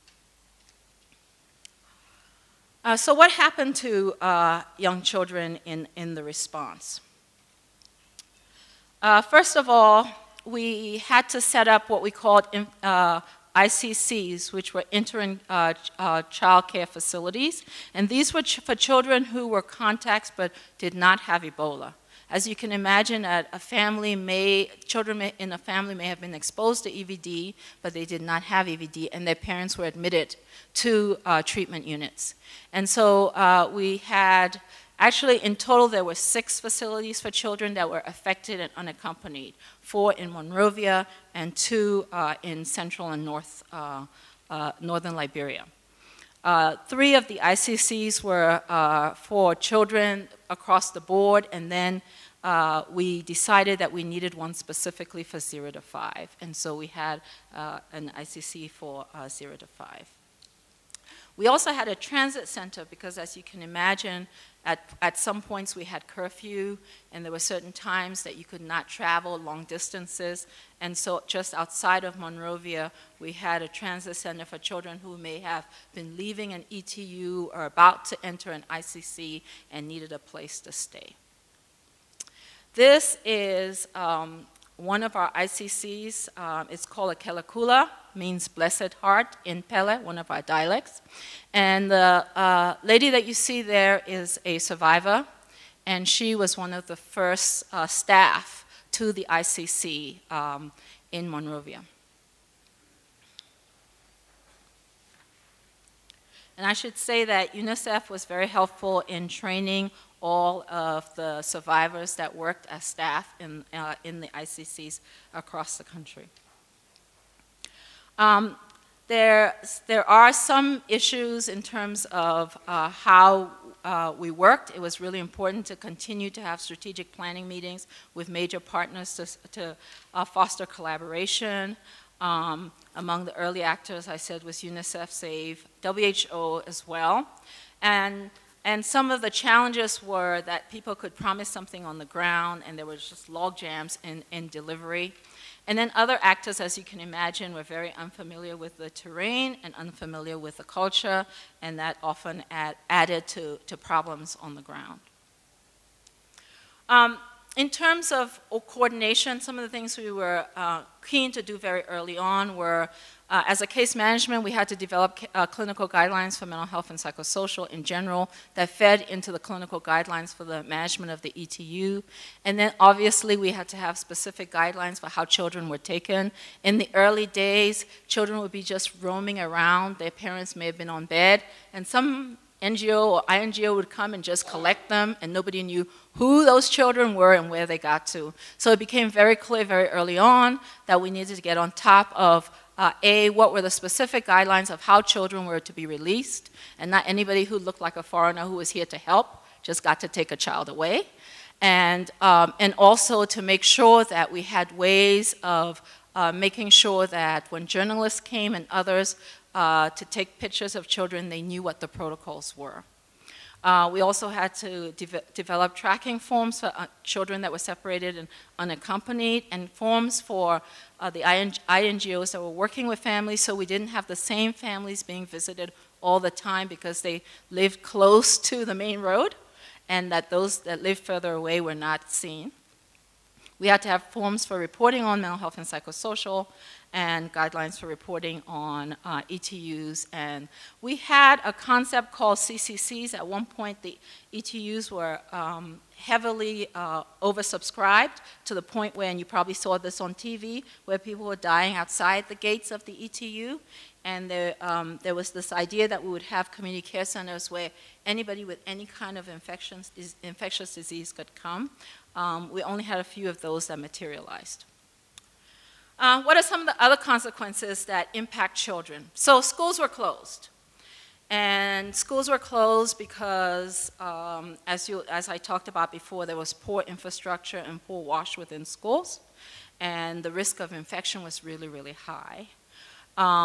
Uh, so what happened to uh, young children in, in the response? Uh, first of all, we had to set up what we called uh, I C Cs, which were interim uh, uh, child care facilities. And these were ch for children who were contacts but did not have Ebola. As you can imagine, a, a family may, children may, in a family may have been exposed to E V D, but they did not have E V D, and their parents were admitted to uh, treatment units. And so uh, we had, actually in total there were six facilities for children that were affected and unaccompanied, four in Monrovia and two uh, in central and north, uh, uh, northern Liberia. Uh, three of the I C Cs were uh, for children across the board, and then uh, we decided that we needed one specifically for zero to five, and so we had uh, an I C C for uh, zero to five. We also had a transit center because, as you can imagine, at, at some points we had curfew, and there were certain times that you could not travel long distances. And so just outside of Monrovia, we had a transit center for children who may have been leaving an E T U or about to enter an I C C and needed a place to stay. This is um, one of our I C Cs. Um, it's called a Kelakula, means blessed heart in Pele, one of our dialects. And the uh, lady that you see there is a survivor, and she was one of the first uh, staff to the I C C um, in Monrovia. And I should say that UNICEF was very helpful in training all of the survivors that worked as staff in, uh, in the I C Cs across the country. Um, there, there are some issues in terms of uh, how uh, we worked. It was really important to continue to have strategic planning meetings with major partners to, to uh, foster collaboration. Um, among the early actors, I said, was UNICEF, SAVE, W H O as well. And, and some of the challenges were that people could promise something on the ground, and there was just log jams in, in delivery. And then other actors, as you can imagine, were very unfamiliar with the terrain and unfamiliar with the culture, and that often add, added to, to problems on the ground. Um, in terms of coordination, some of the things we were uh, keen to do very early on were, uh, as a case management, we had to develop uh, clinical guidelines for mental health and psychosocial in general that fed into the clinical guidelines for the management of the E T U. And then obviously we had to have specific guidelines for how children were taken. In the early days, children would be just roaming around. Their parents may have been on bed, and some N G O or I N G O would come and just collect them, and nobody knew who those children were and where they got to. So it became very clear very early on that we needed to get on top of Uh, A, what were the specific guidelines of how children were to be released, and not anybody who looked like a foreigner who was here to help just got to take a child away. And, um, and also to make sure that we had ways of uh, making sure that when journalists came and others uh, to take pictures of children, they knew what the protocols were. Uh, we also had to de develop tracking forms for uh, children that were separated and unaccompanied, and forms for uh, the I N G Os that were working with families, so we didn't have the same families being visited all the time because they lived close to the main road, and that those that lived further away were not seen. We had to have forms for reporting on mental health and psychosocial, and guidelines for reporting on uh, E T Us. And we had a concept called C C Cs. At one point, the E T Us were um, heavily uh, oversubscribed to the point where, and you probably saw this on T V, where people were dying outside the gates of the E T U. And there, um, there was this idea that we would have community care centers where anybody with any kind of infections, infectious disease could come. Um, we only had a few of those that materialized. Uh, what are some of the other consequences that impact children? So schools were closed. And schools were closed because, um, as, you, as I talked about before, there was poor infrastructure and poor wash within schools. And the risk of infection was really, really high. Um,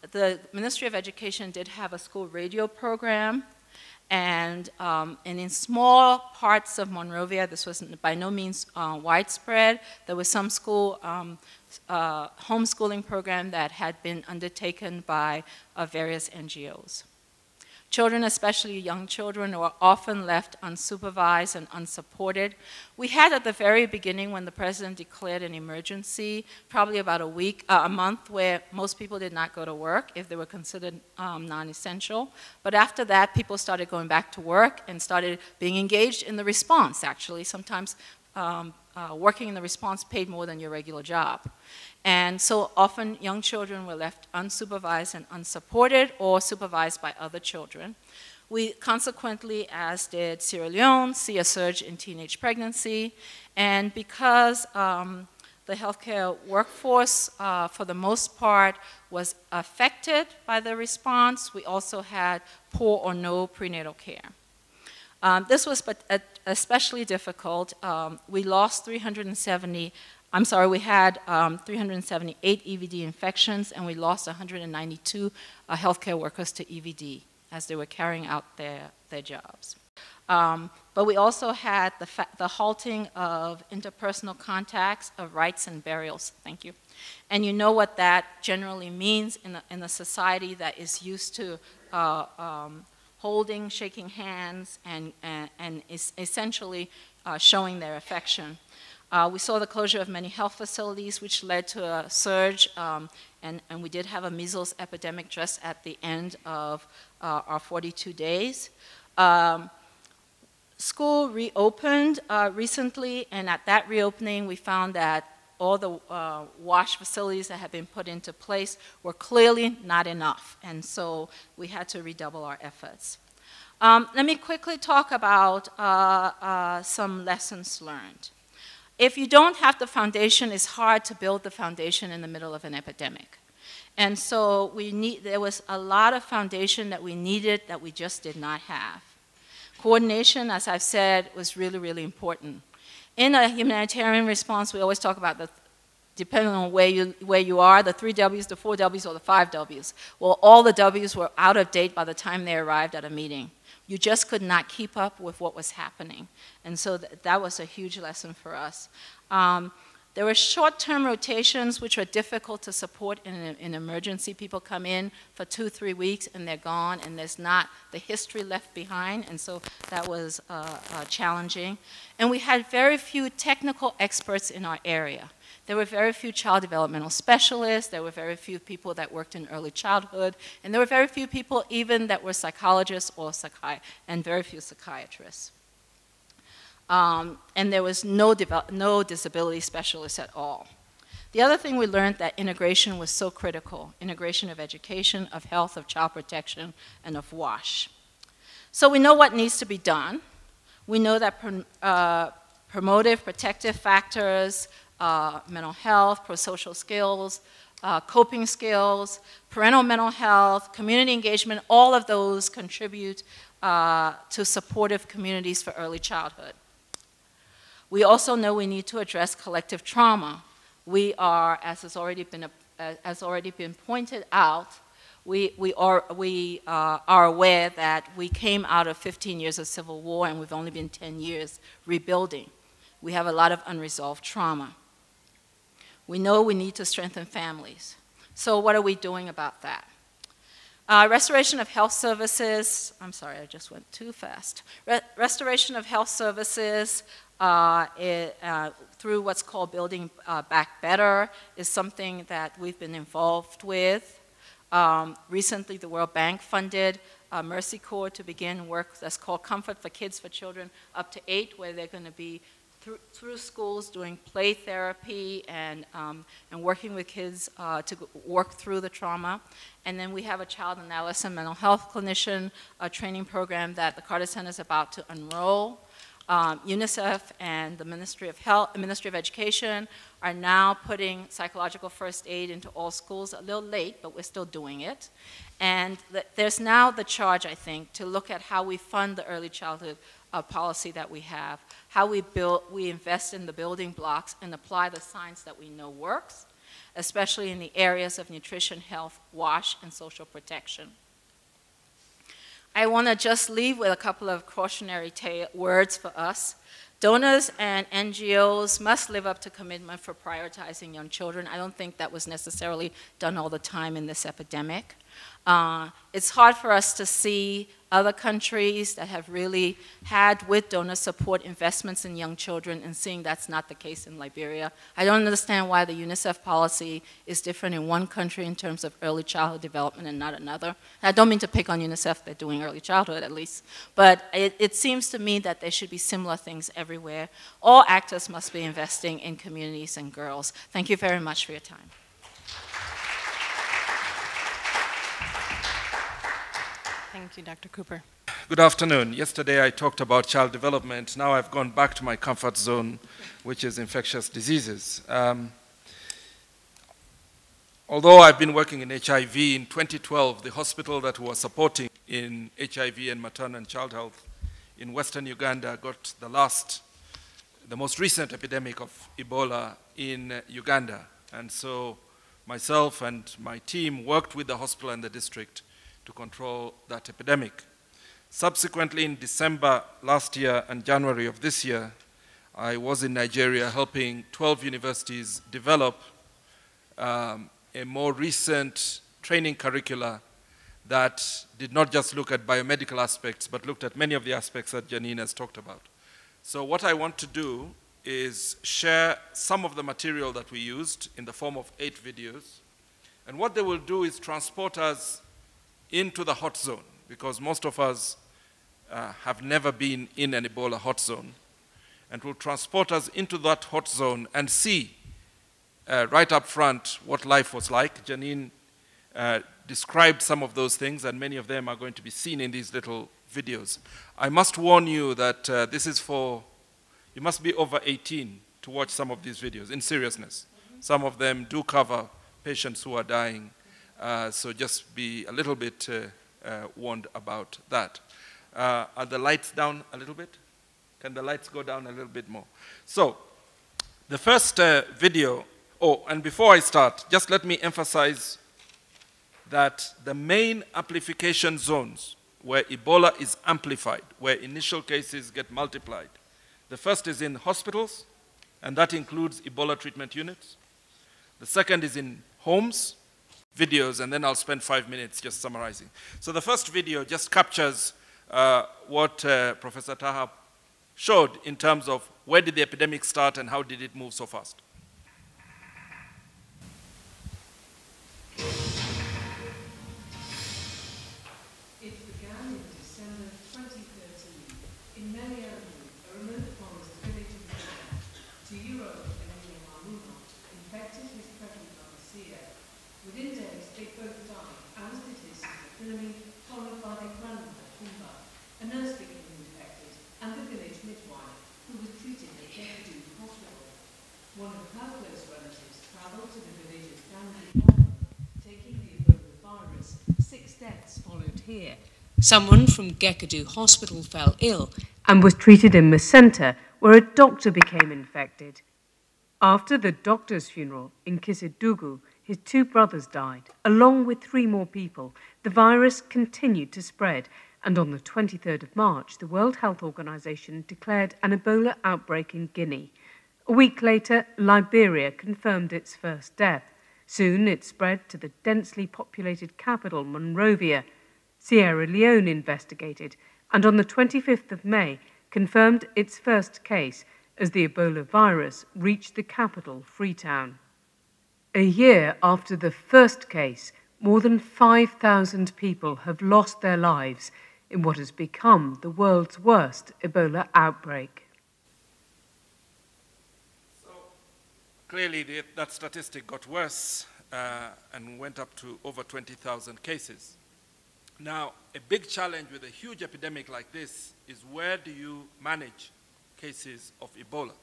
the Ministry of Education did have a school radio program, and, um, and in small parts of Monrovia, this was by no means uh, widespread. There was some school um, uh, homeschooling program that had been undertaken by uh, various N G Os. Children, especially young children, were often left unsupervised and unsupported. We had at the very beginning, when the president declared an emergency, probably about a week, uh, a month, where most people did not go to work if they were considered um, non-essential. But after that, people started going back to work and started being engaged in the response, actually. Sometimes um, uh, working in the response paid more than your regular job. And so often young children were left unsupervised and unsupported or supervised by other children. We consequently, as did Sierra Leone, see a surge in teenage pregnancy. And because um, the healthcare workforce, uh, for the most part, was affected by the response, we also had poor or no prenatal care. Um, this was but, uh, especially difficult. Um, we lost three hundred seventy I'm sorry, we had um, three hundred seventy-eight E V D infections, and we lost one hundred ninety-two uh, healthcare workers to E V D as they were carrying out their, their jobs. Um, but we also had the, the halting of interpersonal contacts, of rites and burials. Thank you. And you know what that generally means in a, in a society that is used to uh, um, holding, shaking hands, and, and, and is essentially uh, showing their affection. Uh, we saw the closure of many health facilities, which led to a surge, um, and, and we did have a measles epidemic just at the end of uh, our forty-two days. Um, school reopened uh, recently, and at that reopening, we found that all the uh, WASH facilities that had been put into place were clearly not enough, and so we had to redouble our efforts. Um, let me quickly talk about uh, uh, some lessons learned. If you don't have the foundation, it's hard to build the foundation in the middle of an epidemic. And so we need, there was a lot of foundation that we needed that we just did not have. Coordination, as I've said, was really, really important. In a humanitarian response, we always talk about the, depending on where you, where you are, the three W's, the four W's, or the five W's. Well, all the W's were out of date by the time they arrived at a meeting. You just could not keep up with what was happening. And so th that was a huge lesson for us. Um, there were short-term rotations which were difficult to support in an in emergency. People come in for two, three weeks and they're gone, and there's not the history left behind, and so that was uh, uh, challenging. And we had very few technical experts in our area. There were very few child developmental specialists, there were very few people that worked in early childhood, and there were very few people even that were psychologists or psychi- and very few psychiatrists. Um, and there was no, no disability specialists at all. The other thing we learned, that integration was so critical, integration of education, of health, of child protection, and of WASH. So we know what needs to be done. We know that prom uh, promotive, protective factors, Uh, mental health, pro-social skills, uh, coping skills, parental mental health, community engagement, all of those contribute uh, to supportive communities for early childhood. We also know we need to address collective trauma. We are, as has already been, uh, has already been pointed out, we, we, are, we uh, are aware that we came out of fifteen years of civil war, and we've only been ten years rebuilding. We have a lot of unresolved trauma. We know we need to strengthen families. So what are we doing about that? Uh, restoration of health services, I'm sorry, I just went too fast. Re restoration of health services uh, it, uh, through what's called Building uh, Back Better is something that we've been involved with. Um, recently, the World Bank funded uh, Mercy Corps to begin work that's called Comfort for Kids for Children up to eight, where they're going to be Through, through schools doing play therapy and, um, and working with kids uh, to work through the trauma. And then we have a child and adolescent mental health clinician uh, training program that the Carter Center is about to enroll. Um, UNICEF and the Ministry of Health, the Ministry of Education are now putting psychological first aid into all schools. A little late, but we're still doing it. And th there's now the charge, I think, to look at how we fund the early childhood uh, policy that we have, how we build, we invest in the building blocks and apply the science that we know works, especially in the areas of nutrition, health, WASH, and social protection. I want to just leave with a couple of cautionary words for us. Donors and N G Os must live up to commitment for prioritizing young children. I don't think that was necessarily done all the time in this epidemic. Uh, it's hard for us to see other countries that have really had, with donor support, investments in young children, and seeing that's not the case in Liberia. I don't understand why the UNICEF policy is different in one country in terms of early childhood development and not another. And I don't mean to pick on UNICEF, they're doing early childhood at least, but it, it seems to me that there should be similar things everywhere. All actors must be investing in communities and girls. Thank you very much for your time. Thank you, Doctor Cooper. Good afternoon. Yesterday I talked about child development. Now I've gone back to my comfort zone, which is infectious diseases. Um, although I've been working in H I V, in twenty twelve, the hospital that was supporting in H I V and maternal and child health in Western Uganda got the last, the most recent epidemic of Ebola in Uganda. And so myself and my team worked with the hospital and the district to control that epidemic. Subsequently, in December last year and January of this year, I was in Nigeria helping twelve universities develop um, a more recent training curricula that did not just look at biomedical aspects, but looked at many of the aspects that Janine has talked about. So what I want to do is share some of the material that we used in the form of eight videos. And what they will do is transport us into the hot zone, because most of us uh, have never been in an Ebola hot zone, and will transport us into that hot zone and see uh, right up front what life was like. Janine uh, described some of those things, and many of them are going to be seen in these little videos. I must warn you that uh, this is for, you must be over eighteen to watch some of these videos, in seriousness. Mm-hmm. Some of them do cover patients who are dying. Uh, so just be a little bit uh, uh, warned about that. Uh, are the lights down a little bit? Can the lights go down a little bit more? So the first uh, video, oh, and before I start, just let me emphasize that the main amplification zones where Ebola is amplified, where initial cases get multiplied, the first is in hospitals, and that includes Ebola treatment units. The second is in homes, videos, and then I'll spend five minutes just summarizing. So the first video just captures uh, what uh, Professor Taha showed in terms of where did the epidemic start and how did it move so fast. It began in December twenty thirteen in Melianu, a remote forest village in Ghana. Two-year-old Emily Mamuna infected his pregnant mother Sia. Within days, they both died, as did his sister Philomene, followed by their grandmother Kumba. A nurse became infected, and the village midwife, who was treated at Gekadu Hospital. One of her close relatives travelled to the village of Gandhi, taking the Ebola virus. Six deaths followed here. Someone from Gekadu Hospital fell ill and was treated in Macenta, where a doctor became infected. After the doctor's funeral in Kisidugu, his two brothers died. Along with three more people, the virus continued to spread, and on the twenty-third of March, the World Health Organization declared an Ebola outbreak in Guinea. A week later, Liberia confirmed its first death. Soon it spread to the densely populated capital, Monrovia. Sierra Leone investigated, and on the twenty-fifth of May, confirmed its first case as the Ebola virus reached the capital, Freetown. A year after the first case, more than five thousand people have lost their lives in what has become the world's worst Ebola outbreak. So clearly the, that statistic got worse uh, and went up to over twenty thousand cases. Now, a big challenge with a huge epidemic like this is where do you manage cases of Ebola?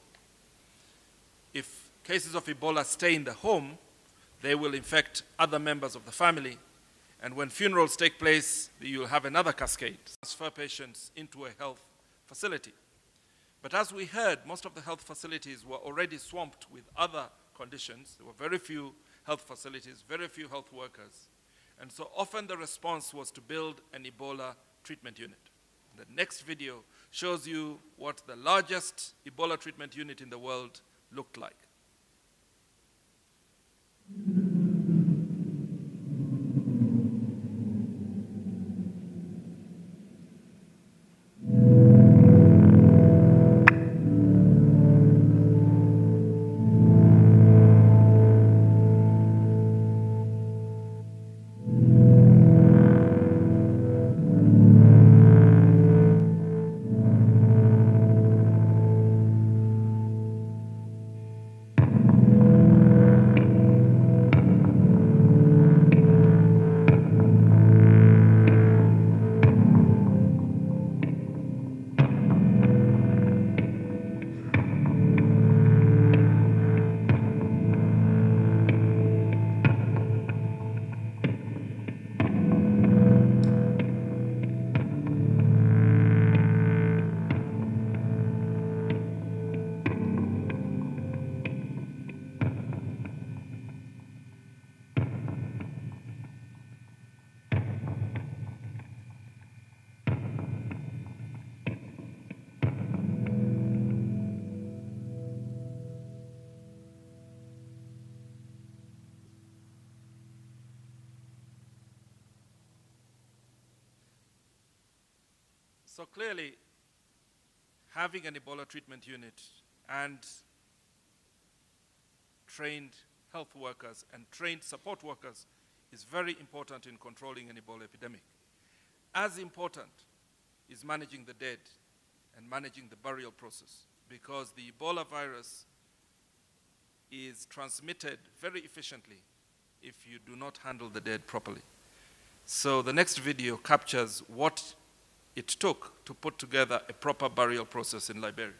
If cases of Ebola stay in the home, they will infect other members of the family. And when funerals take place, you'll have another cascade. Transfer patients into a health facility. But as we heard, most of the health facilities were already swamped with other conditions. There were very few health facilities, very few health workers. And so often the response was to build an Ebola treatment unit. The next video shows you what the largest Ebola treatment unit in the world looked like. So clearly, having an Ebola treatment unit and trained health workers and trained support workers is very important in controlling an Ebola epidemic. As important is managing the dead and managing the burial process, because the Ebola virus is transmitted very efficiently if you do not handle the dead properly. So the next video captures what it took to put together a proper burial process in Liberia.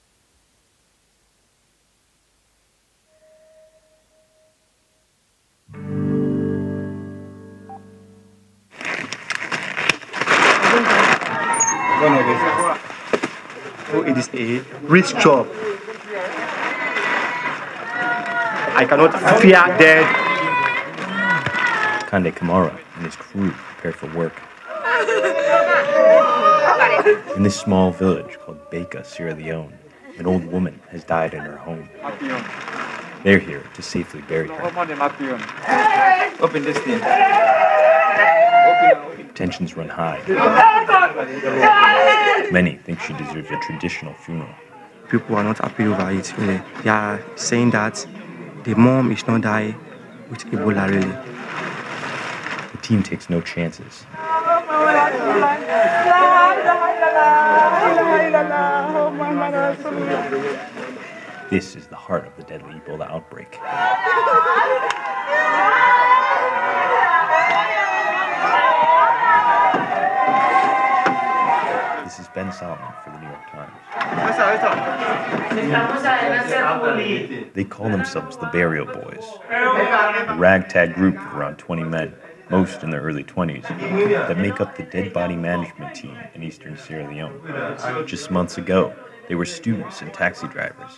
Oh, it is a rich job. I cannot fear death. Kande Kamara and his crew prepare for work. In this small village called Beka, Sierra Leone, an old woman has died in her home. They're here to safely bury her. Open this thing. Tensions run high. Many think she deserves a traditional funeral. People are not happy over it, really. They are saying that the mom is not dying with Ebola, really. The team takes no chances. This is the heart of the deadly Ebola outbreak. This is Ben Solomon for the New York Times. They call themselves the Burial Boys, a ragtag group of around twenty men, most in their early twenties, that make up the dead body management team in eastern Sierra Leone. Just months ago, they were students and taxi drivers.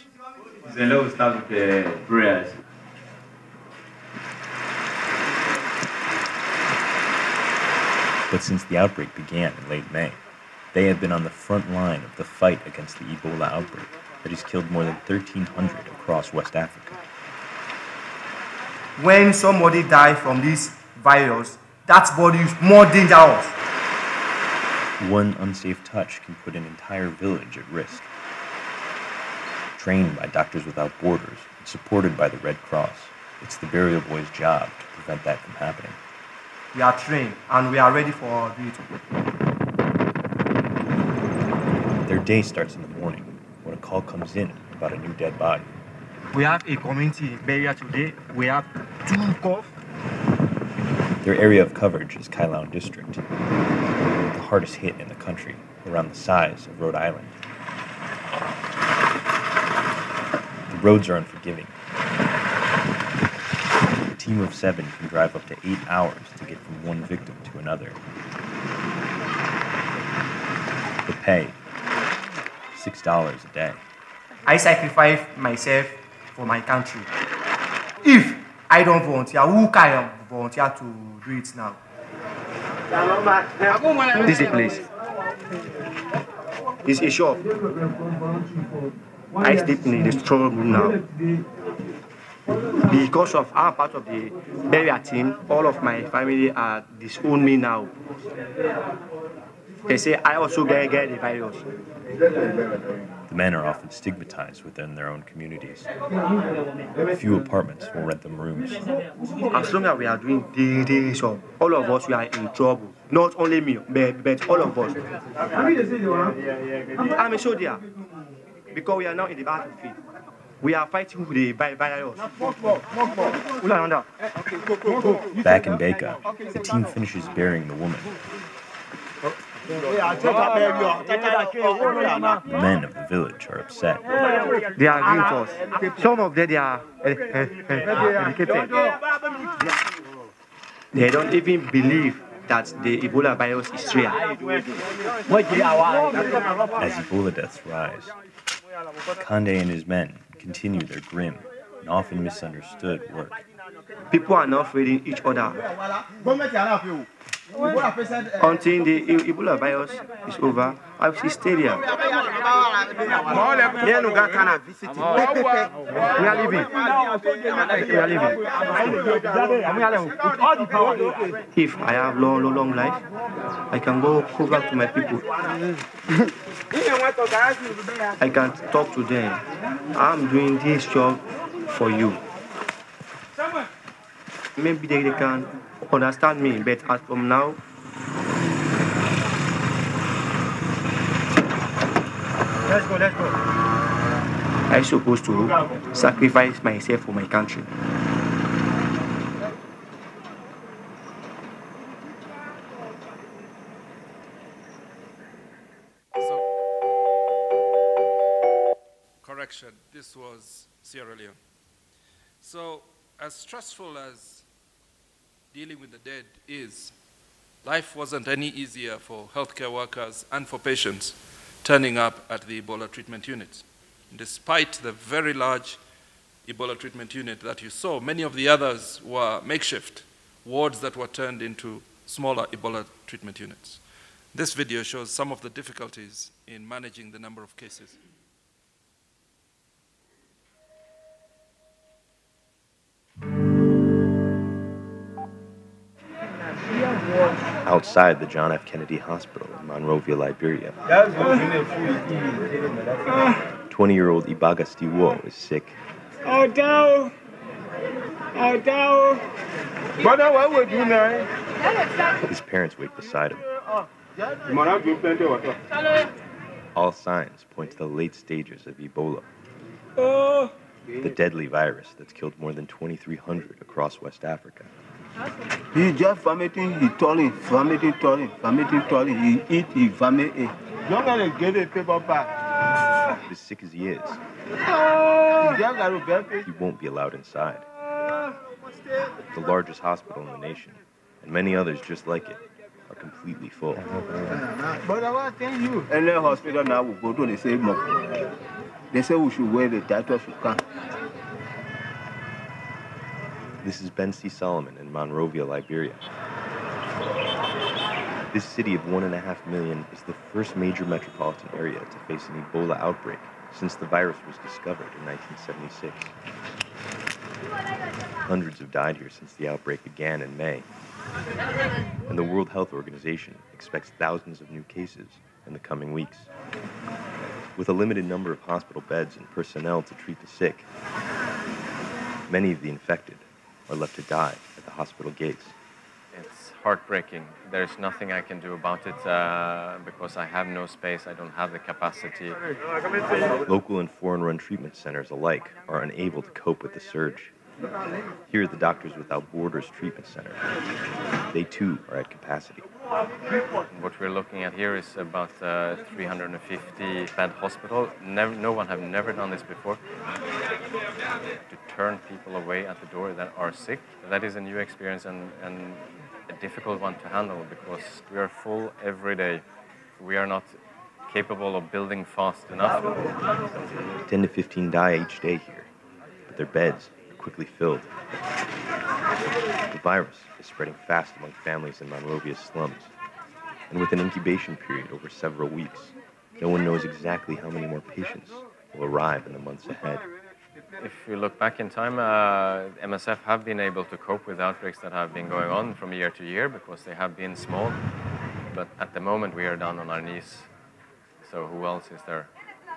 But since the outbreak began in late May, they have been on the front line of the fight against the Ebola outbreak that has killed more than thirteen hundred across West Africa. When somebody dies from this virus, that body is more dangerous. One unsafe touch can put an entire village at risk. Trained by Doctors Without Borders and supported by the Red Cross, it's the Burial Boys' job to prevent that from happening. We are trained and we are ready for our duty. Their day starts in the morning when a call comes in about a new dead body. We have a community burial today. We have two calls. Their area of coverage is Kailahun District, the hardest hit in the country, around the size of Rhode Island. The roads are unforgiving. A team of seven can drive up to eight hours to get from one victim to another. The pay, six dollars a day. I sacrifice myself for my country. If I don't volunteer. Who can volunteer to do it now? This is a place. It's a shop. I sleep in the strong room now. Because of our part of the burial team, all of my family are disown me now. They say I also get, get the virus. The men are often stigmatized within their own communities. Few apartments will rent them rooms. As long as we are doing the, the shop, all of us we are in trouble. Not only me, but, but all of us. I'm a soldier because we are now in the battlefield. We are fighting with the virus. Back in Beka, the team finishes burying the woman. The men of the village are upset. They are agreeing to us. Some of them they are educated. They don't even believe that the Ebola virus is real. As Ebola deaths rise, Kande and his men continue their grim and often misunderstood work. People are not feeding each other. Until the Ebola virus is over, I will stay there. We are living. We are living. If I have long, long, long life, I can go, go back to my people. I can talk to them. I'm doing this job for you. Maybe they, they can understand me, but as from now, let's go, let's go. I'm supposed to sacrifice myself for my country. So, correction, this was Sierra Leone. So, as stressful as dealing with the dead is, life wasn't any easier for healthcare workers and for patients turning up at the Ebola treatment units. Despite the very large Ebola treatment unit that you saw, many of the others were makeshift wards that were turned into smaller Ebola treatment units. This video shows some of the difficulties in managing the number of cases. Outside the John F. Kennedy Hospital in Monrovia, Liberia, twenty-year-old Ibaga Stiwo is sick. Oh, no. Oh, no. Brother, what would you now? His parents wait beside him. All signs point to the late stages of Ebola, the deadly virus that's killed more than twenty-three hundred across West Africa. He just vomiting, he toiling, vomiting, toiling, vomiting, toiling. He eat, he vomit. Don't let him get a paper back. As sick as he is, he won't be allowed inside. The largest hospital in the nation, and many others just like it, are completely full. But I want to tell you, any hospital now will go to the same month. They say we should wear the title should come. This is Ben C. Solomon in Monrovia, Liberia. This city of one and a half million is the first major metropolitan area to face an Ebola outbreak since the virus was discovered in nineteen seventy-six. Hundreds have died here since the outbreak began in May. And the World Health Organization expects thousands of new cases in the coming weeks. With a limited number of hospital beds and personnel to treat the sick, many of the infected are left to die at the hospital gates. It's heartbreaking. There's nothing I can do about it uh, because I have no space, I don't have the capacity. Local and foreign-run treatment centers alike are unable to cope with the surge. Here at the Doctors Without Borders Treatment Center, they too are at capacity. What we're looking at here is about a three hundred fifty bed hospital. Never, no one have never done this before. To turn people away at the door that are sick, that is a new experience and, and a difficult one to handle because we are full every day. We are not capable of building fast enough. ten to fifteen die each day here, but their beds are quickly filled. The virus is spreading fast among families in Monrovia's slums. And with an incubation period over several weeks, no one knows exactly how many more patients will arrive in the months ahead. If you look back in time, uh, M S F have been able to cope with outbreaks that have been going on from year to year because they have been small. But at the moment, we are down on our knees. So who else is there?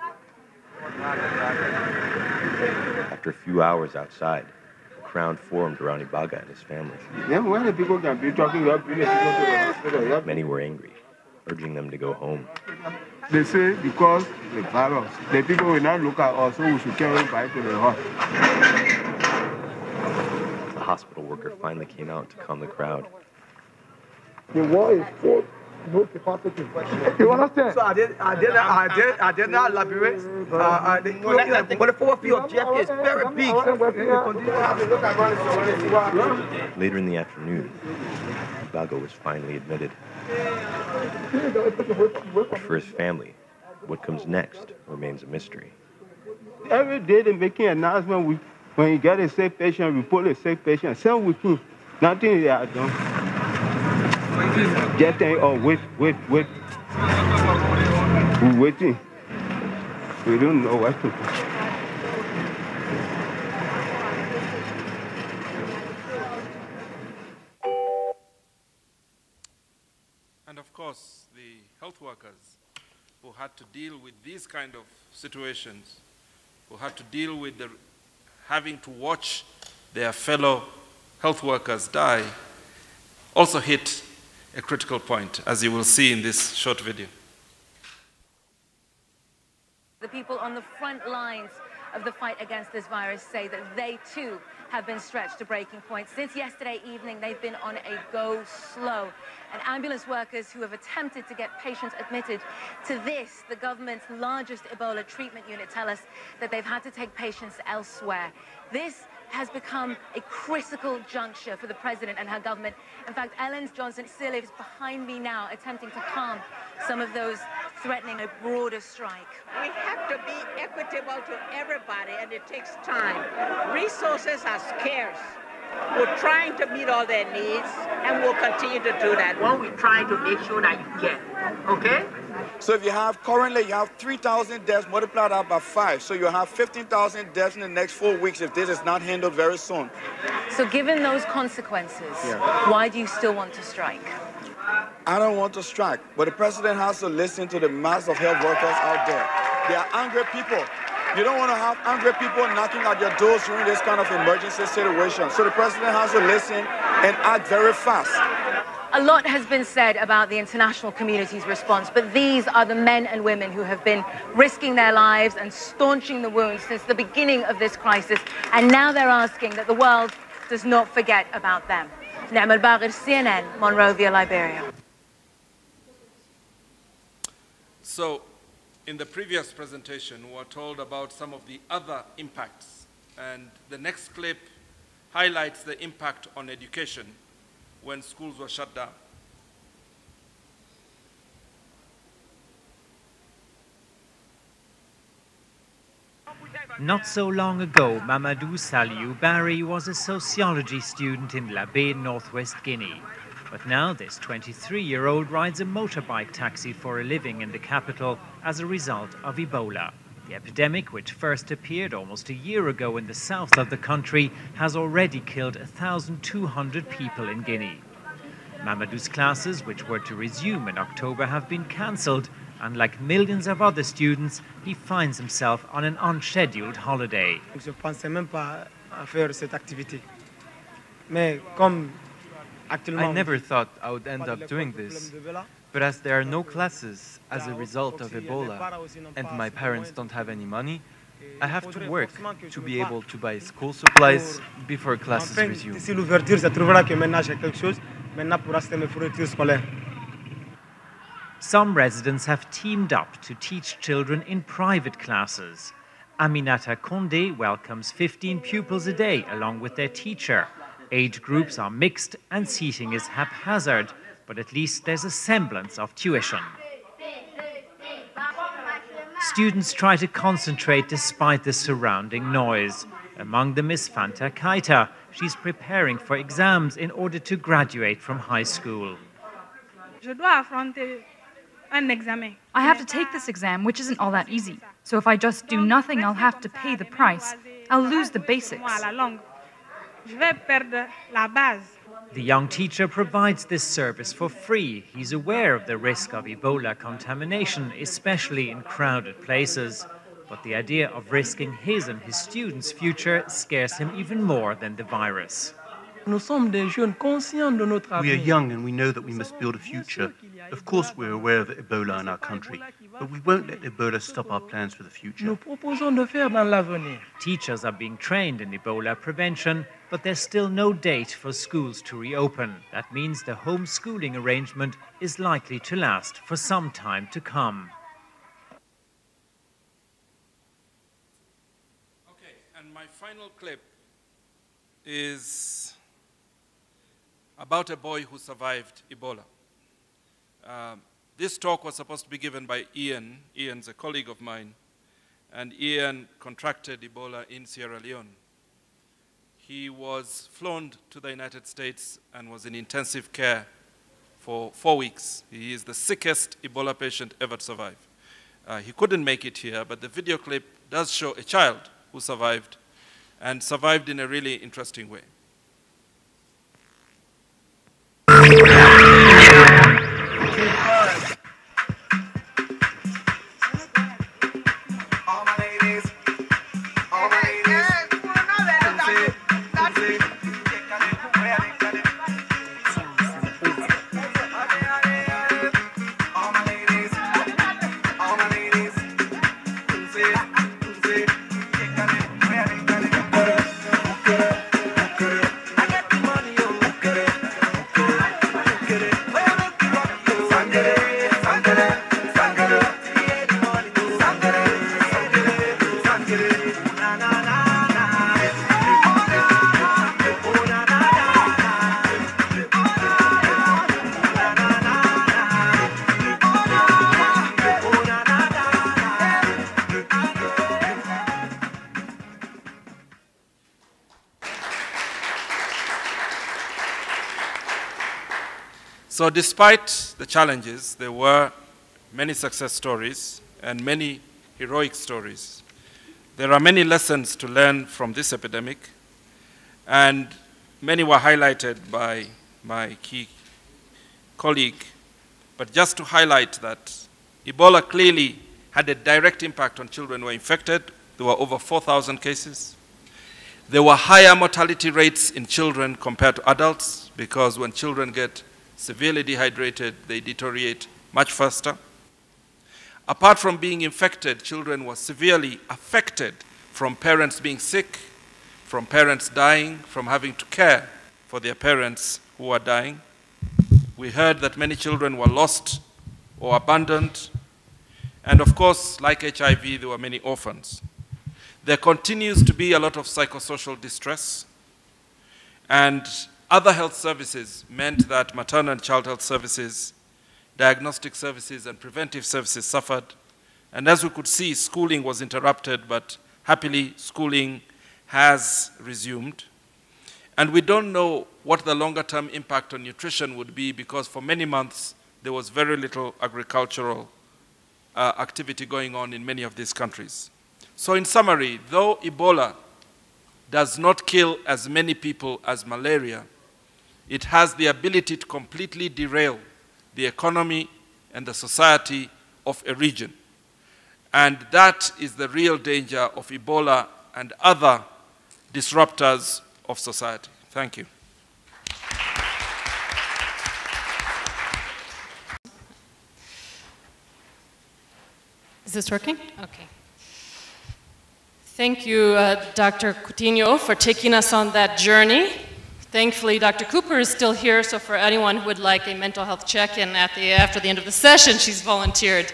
After a few hours outside, a crowd formed around Ibaga and his family. Yeah, when the people can be talking, you have to bring the people to the hospital. Many were angry, urging them to go home. They say because the virus, the people will not look at us, so we should carry it back to the hospital. The hospital worker finally came out to calm the crowd. The war is for no capacity. You understand? So I did, I did, I did, I did not elaborate. Uh, uh, the, no, like, but the forward field of J F K is very big. Later in the afternoon, Ibaga was finally admitted. But for his family, what comes next remains a mystery. Every day they're making an announcement. We, when you get a sick patient, we put a sick patient. Same with him. Nothing they are done. Just saying, oh, wait, wait, wait. We're waiting. We don't know what to do. And of course, the health workers who had to deal with these kind of situations, who had to deal with the, having to watch their fellow health workers die, also hit a critical point, as you will see in this short video. The people on the front lines of the fight against this virus say that they too have been stretched to breaking point. Since yesterday evening, they've been on a go slow. And ambulance workers who have attempted to get patients admitted to this, the government's largest Ebola treatment unit, tell us that they've had to take patients elsewhere. This has become a critical juncture for the president and her government. In fact, Ellen Johnson-Sirleaf is behind me now, attempting to calm some of those threatening a broader strike. We have to be equitable to everybody, and it takes time. Resources are scarce. We're trying to meet all their needs, and we'll continue to do that. What we're trying to make sure that you get, okay? So if you have, currently you have three thousand deaths multiplied out by five, so you have fifteen thousand deaths in the next four weeks if this is not handled very soon. So given those consequences, yeah. Why do you still want to strike? I don't want to strike, but the president has to listen to the mass of health workers out there. They are angry people. You don't want to have angry people knocking at your doors during this kind of emergency situation. So the president has to listen and act very fast. A lot has been said about the international community's response, but these are the men and women who have been risking their lives and staunching the wounds since the beginning of this crisis, and now they're asking that the world does not forget about them. Naam al-Baghir, C N N, Monrovia, Liberia. So, in the previous presentation, we were told about some of the other impacts, and the next clip highlights the impact on education when schools were shut down. Not so long ago, Mamadou Saliou Barry was a sociology student in Labé, northwest Guinea. But now this twenty-three-year-old rides a motorbike taxi for a living in the capital as a result of Ebola. The epidemic, which first appeared almost a year ago in the south of the country, has already killed one thousand two hundred people in Guinea. Mamadou's classes, which were to resume in October, have been cancelled, and like millions of other students, he finds himself on an unscheduled holiday. Je pensais même pas à faire cette activité. Mais comme I never thought I would end up doing this, but as there are no classes as a result of Ebola, and my parents don't have any money, I have to work to be able to buy school supplies before classes resume. Some residents have teamed up to teach children in private classes. Aminata Konde welcomes fifteen pupils a day along with their teacher. Age groups are mixed and seating is haphazard, but at least there's a semblance of tuition. students try to concentrate despite the surrounding noise. Among them is Fanta Kaita. She's preparing for exams in order to graduate from high school. I have to take this exam, which isn't all that easy. So if I just do nothing, I'll have to pay the price. I'll lose the basics. The young teacher provides this service for free. He's aware of the risk of Ebola contamination, especially in crowded places. But the idea of risking his and his students' future scares him even more than the virus. We are young and we know that we must build a future. Of course we're aware of Ebola in our country, but we won't let Ebola stop our plans for the future. Teachers are being trained in Ebola prevention, but there's still no date for schools to reopen. That means the homeschooling arrangement is likely to last for some time to come. Okay, and my final clip is about a boy who survived Ebola. Um, this talk was supposed to be given by Ian. Ian's a colleague of mine, and Ian contracted Ebola in Sierra Leone. He was flown to the United States and was in intensive care for four weeks. He is the sickest Ebola patient ever to survive. Uh, he couldn't make it here, but the video clip does show a child who survived, and survived in a really interesting way. So despite the challenges, there were many success stories and many heroic stories. There are many lessons to learn from this epidemic, and many were highlighted by my key colleague. But just to highlight that Ebola clearly had a direct impact on children who were infected. There were over four thousand cases. There were higher mortality rates in children compared to adults, because when children get severely dehydrated, they deteriorate much faster. Apart from being infected, children were severely affected from parents being sick, from parents dying, from having to care for their parents who were dying. We heard that many children were lost or abandoned. And of course, like H I V, there were many orphans. There continues to be a lot of psychosocial distress, and other health services meant that maternal and child health services, diagnostic services, and preventive services suffered. And as we could see, schooling was interrupted, but happily, schooling has resumed. And we don't know what the longer-term impact on nutrition would be, because for many months, there was very little agricultural uh, activity going on in many of these countries. So in summary, though Ebola does not kill as many people as malaria, it has the ability to completely derail the economy and the society of a region. And that is the real danger of Ebola and other disruptors of society. Thank you. Is this working? Okay. Thank you, uh, Doctor Coutinho, for taking us on that journey. Thankfully, Doctor Cooper is still here, so for anyone who would like a mental health check-in at the, after the end of the session, she's volunteered.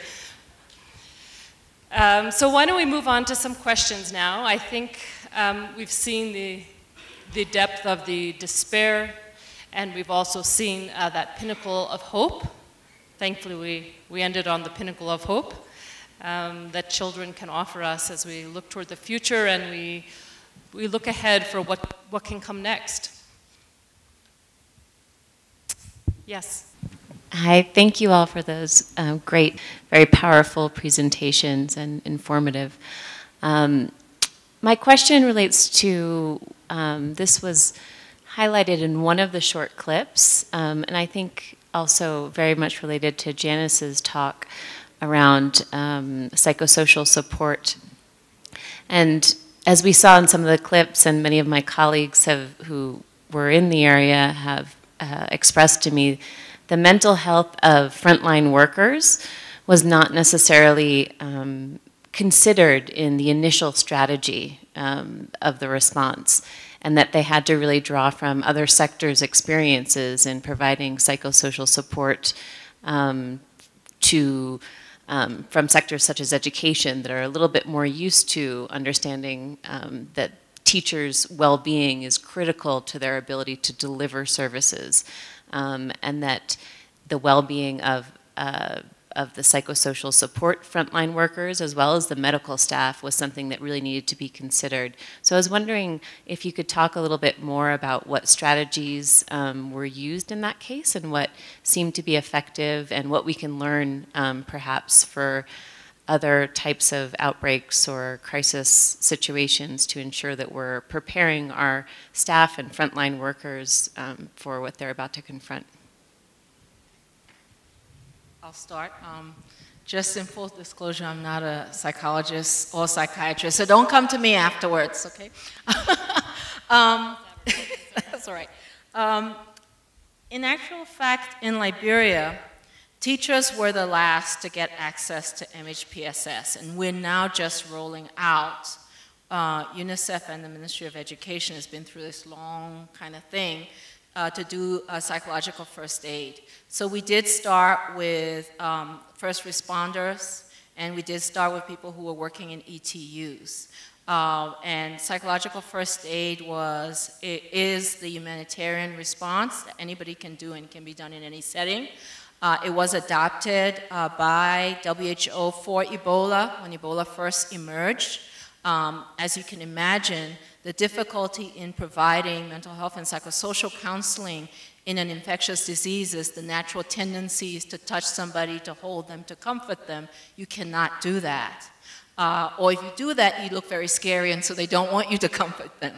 Um, so why don't we move on to some questions now? I think um, we've seen the, the depth of the despair, and we've also seen uh, that pinnacle of hope. Thankfully, we, we ended on the pinnacle of hope. um, that children can offer us as we look toward the future and we, we look ahead for what, what can come next. Yes. Hi, thank you all for those um, great, very powerful presentations and informative. Um, my question relates to, um, this was highlighted in one of the short clips, um, and I think also very much related to Janice's talk around um, psychosocial support. And as we saw in some of the clips, and many of my colleagues have, who were in the area have uh, expressed to me, the mental health of frontline workers was not necessarily um, considered in the initial strategy um, of the response, and that they had to really draw from other sectors' experiences in providing psychosocial support um, to, um, from sectors such as education that are a little bit more used to understanding um, that teachers' well-being is critical to their ability to deliver services. Um, and that the well-being of, uh, of the psychosocial support frontline workers as well as the medical staff was something that really needed to be considered. So I was wondering if you could talk a little bit more about what strategies um, were used in that case and what seemed to be effective and what we can learn um, perhaps for other types of outbreaks or crisis situations to ensure that we're preparing our staff and frontline workers um, for what they're about to confront. I'll start. Um, just in full disclosure, I'm not a psychologist or psychiatrist, so don't come to me afterwards, okay? um, that's all right. Um, in actual fact, in Liberia, teachers were the last to get access to M H P S S, and we're now just rolling out. Uh, UNICEF and the Ministry of Education has been through this long kind of thing uh, to do a psychological first aid. So we did start with um, first responders, and we did start with people who were working in E T Us. Uh, and psychological first aid was, it is the humanitarian response that anybody can do and can be done in any setting. Uh, it was adopted uh, by W H O for Ebola when Ebola first emerged. Um, as you can imagine, the difficulty in providing mental health and psychosocial counseling in an infectious disease is the natural tendency is to touch somebody, to hold them, to comfort them. You cannot do that. Uh, or if you do that, you look very scary, and so they don't want you to comfort them.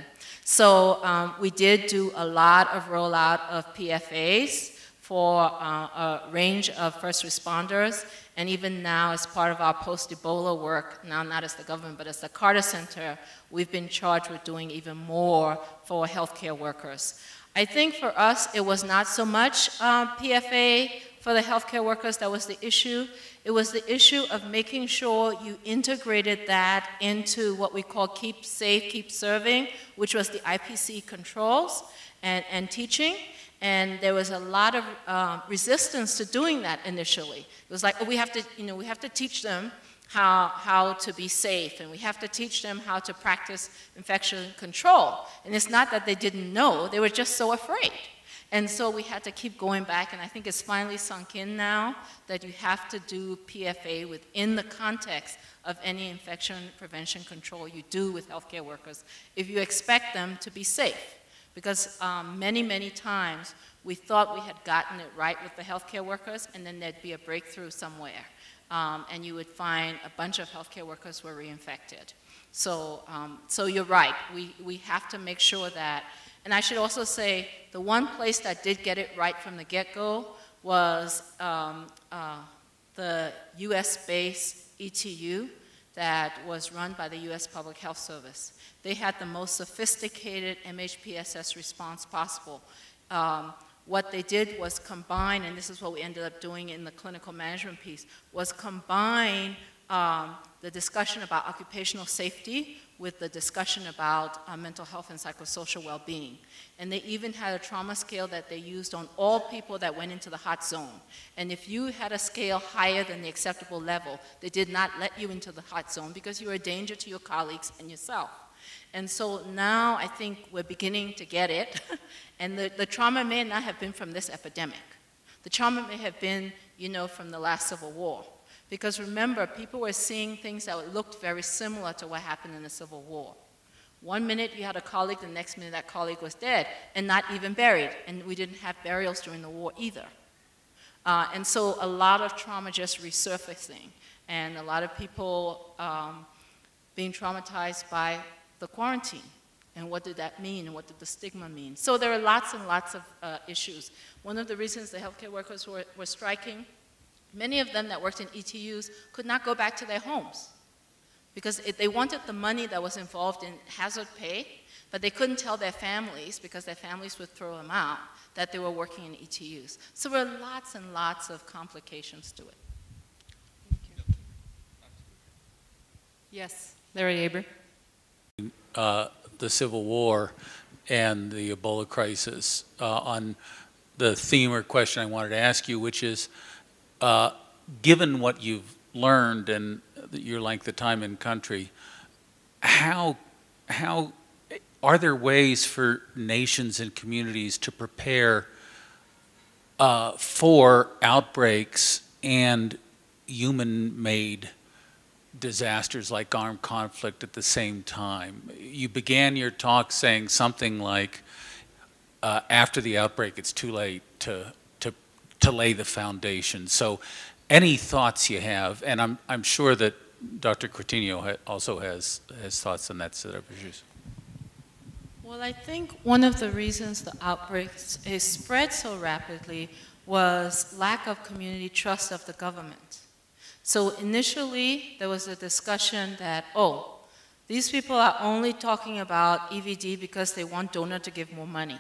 So um, we did do a lot of rollout of P F As for uh, a range of first responders, and even now as part of our post-Ebola work, now not as the government but as the Carter Center, we've been charged with doing even more for healthcare workers. I think for us it was not so much uh, P F A for the healthcare workers that was the issue. It was the issue of making sure you integrated that into what we call keep safe, keep serving, which was the I P C controls and, and teaching. And there was a lot of uh, resistance to doing that initially. It was like, oh, we have to, you know, we have to teach them how, how to be safe, and we have to teach them how to practice infection control. And it's not that they didn't know, they were just so afraid. And so we had to keep going back, and I think it's finally sunk in now that you have to do P F A within the context of any infection prevention control you do with healthcare workers if you expect them to be safe. Because um, many, many times we thought we had gotten it right with the healthcare workers, and then there'd be a breakthrough somewhere. Um, and you would find a bunch of healthcare workers were reinfected. So, um, so you're right, we, we have to make sure that, and I should also say the one place that did get it right from the get-go was um, uh, the U S-based E T U that was run by the U S Public Health Service. They had the most sophisticated M H P S S response possible. Um, what they did was combine, and this is what we ended up doing in the clinical management piece, was combine um, the discussion about occupational safety with the discussion about uh, mental health and psychosocial well-being. And they even had a trauma scale that they used on all people that went into the hot zone. And if you had a scale higher than the acceptable level, they did not let you into the hot zone because you were a danger to your colleagues and yourself. And so now I think we're beginning to get it. And the, the trauma may not have been from this epidemic. The trauma may have been, you know, from the last Civil War. Because remember, people were seeing things that looked very similar to what happened in the Civil War. One minute you had a colleague, the next minute that colleague was dead and not even buried. And we didn't have burials during the war either. Uh, and so a lot of trauma just resurfacing, and a lot of people um, being traumatized by the quarantine. And what did that mean, and what did the stigma mean? So there are lots and lots of uh, issues. One of the reasons the healthcare workers were, were striking, many of them that worked in E T Us could not go back to their homes because it, they wanted the money that was involved in hazard pay, but they couldn't tell their families, because their families would throw them out, that they were working in E T Us. So there are lots and lots of complications to it. Thank you. Yes, Larry Aber. Uh, the Civil War and the Ebola crisis uh, on the theme or question I wanted to ask you, which is, uh, given what you've learned and your length of time in country, how, how are there ways for nations and communities to prepare uh, for outbreaks and human-made disasters like armed conflict at the same time? You began your talk saying something like, uh, after the outbreak, it's too late to, to, to lay the foundation. So any thoughts you have, and I'm, I'm sure that Doctor Coutinho ha also has, has thoughts on that set of issues. Well, I think one of the reasons the outbreak has spread so rapidly was lack of community trust of the government. So initially, there was a discussion that, oh, these people are only talking about E V D because they want donor to give more money.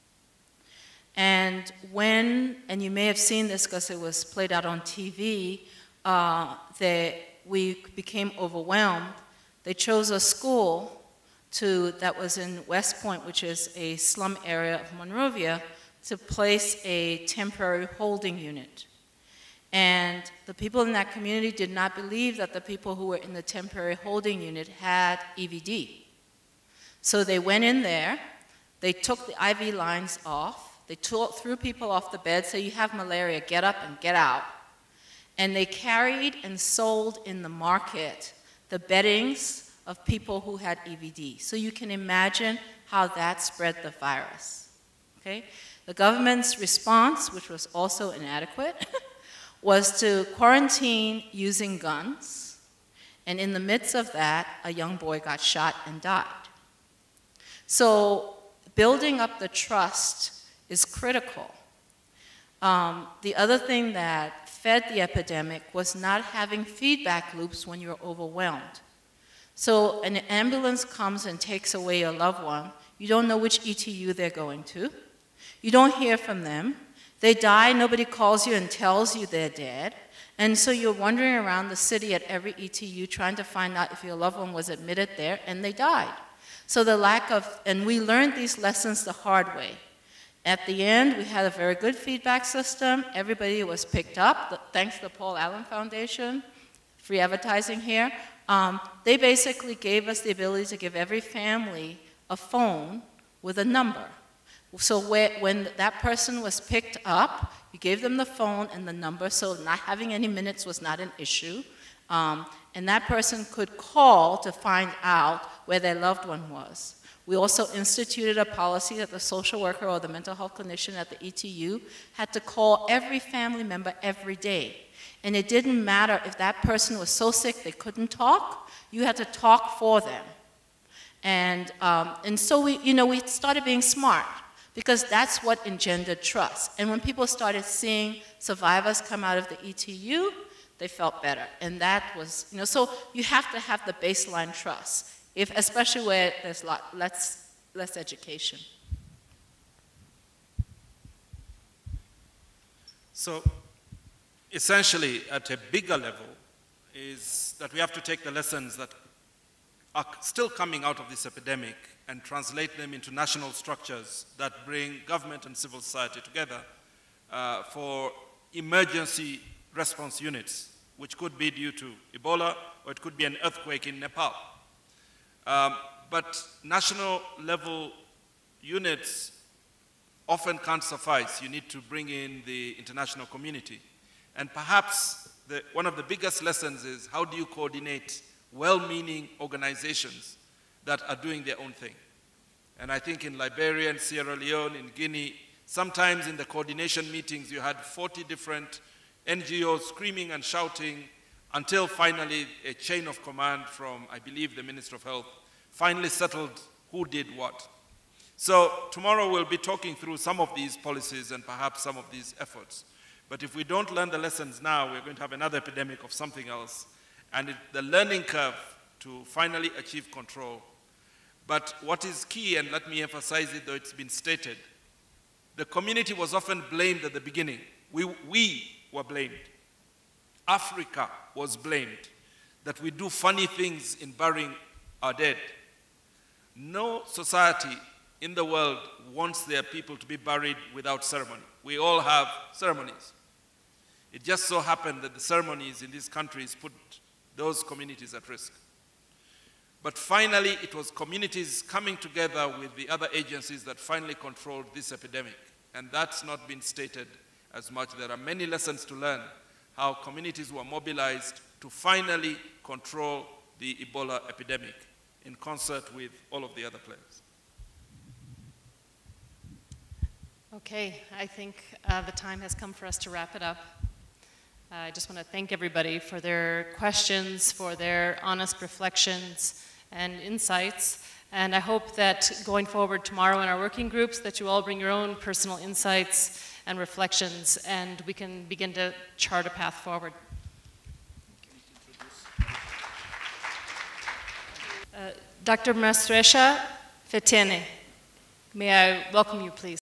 And when, and you may have seen this because it was played out on T V, uh, that we became overwhelmed. They chose a school to, that was in West Point, which is a slum area of Monrovia, to place a temporary holding unit. And the people in that community did not believe that the people who were in the temporary holding unit had E V D. So they went in there, they took the I V lines off, they threw people off the bed, so you have malaria, get up and get out. And they carried and sold in the market the beddings of people who had E V D. So you can imagine how that spread the virus. Okay? The government's response, which was also inadequate, was to quarantine using guns, and in the midst of that, a young boy got shot and died. So building up the trust is critical. Um, the other thing that fed the epidemic was not having feedback loops when you're overwhelmed. So an ambulance comes and takes away a loved one, you don't know which E T U they're going to, you don't hear from them, they die, nobody calls you and tells you they're dead. And so you're wandering around the city at every E T U trying to find out if your loved one was admitted there, and they died. So the lack of, and we learned these lessons the hard way. At the end, we had a very good feedback system. Everybody was picked up, thanks to the Paul Allen Foundation, free advertising here. Um, they basically gave us the ability to give every family a phone with a number. So where, when that person was picked up, you gave them the phone and the number, so not having any minutes was not an issue. Um, and that person could call to find out where their loved one was. We also instituted a policy that the social worker or the mental health clinician at the E T U had to call every family member every day. And it didn't matter if that person was so sick they couldn't talk, you had to talk for them. And, um, and so we, you know, we started being smart, because that's what engendered trust. And when people started seeing survivors come out of the E T U, they felt better. And that was, you know, so you have to have the baseline trust, if, especially where there's lot, less, less education. So essentially, at a bigger level, is that we have to take the lessons that are still coming out of this epidemic and translate them into national structures that bring government and civil society together uh, for emergency response units, which could be due to Ebola, or it could be an earthquake in Nepal. Um, but national level units often can't suffice. You need to bring in the international community. And perhaps the, one of the biggest lessons is how do you coordinate well-meaning organizations that are doing their own thing? And I think in Liberia and Sierra Leone, in Guinea, sometimes in the coordination meetings you had forty different N G Os screaming and shouting until finally a chain of command from, I believe, the Minister of Health finally settled who did what. So tomorrow we'll be talking through some of these policies and perhaps some of these efforts. But if we don't learn the lessons now, we're going to have another epidemic of something else. And it, the learning curve to finally achieve control. But what is key, and let me emphasize it though it's been stated, the community was often blamed at the beginning. We, we were blamed. Africa was blamed that we do funny things in burying our dead. No society in the world wants their people to be buried without ceremony. We all have ceremonies. It just so happened that the ceremonies in these countries put those communities at risk. But finally, it was communities coming together with the other agencies that finally controlled this epidemic. And that's not been stated as much. There are many lessons to learn how communities were mobilized to finally control the Ebola epidemic in concert with all of the other players. Okay, I think uh, the time has come for us to wrap it up. Uh, I just want to thank everybody for their questions, for their honest reflections and insights. And I hope that going forward tomorrow in our working groups that you all bring your own personal insights and reflections and we can begin to chart a path forward. Uh, Doctor Mastresha Fetene, may I welcome you please.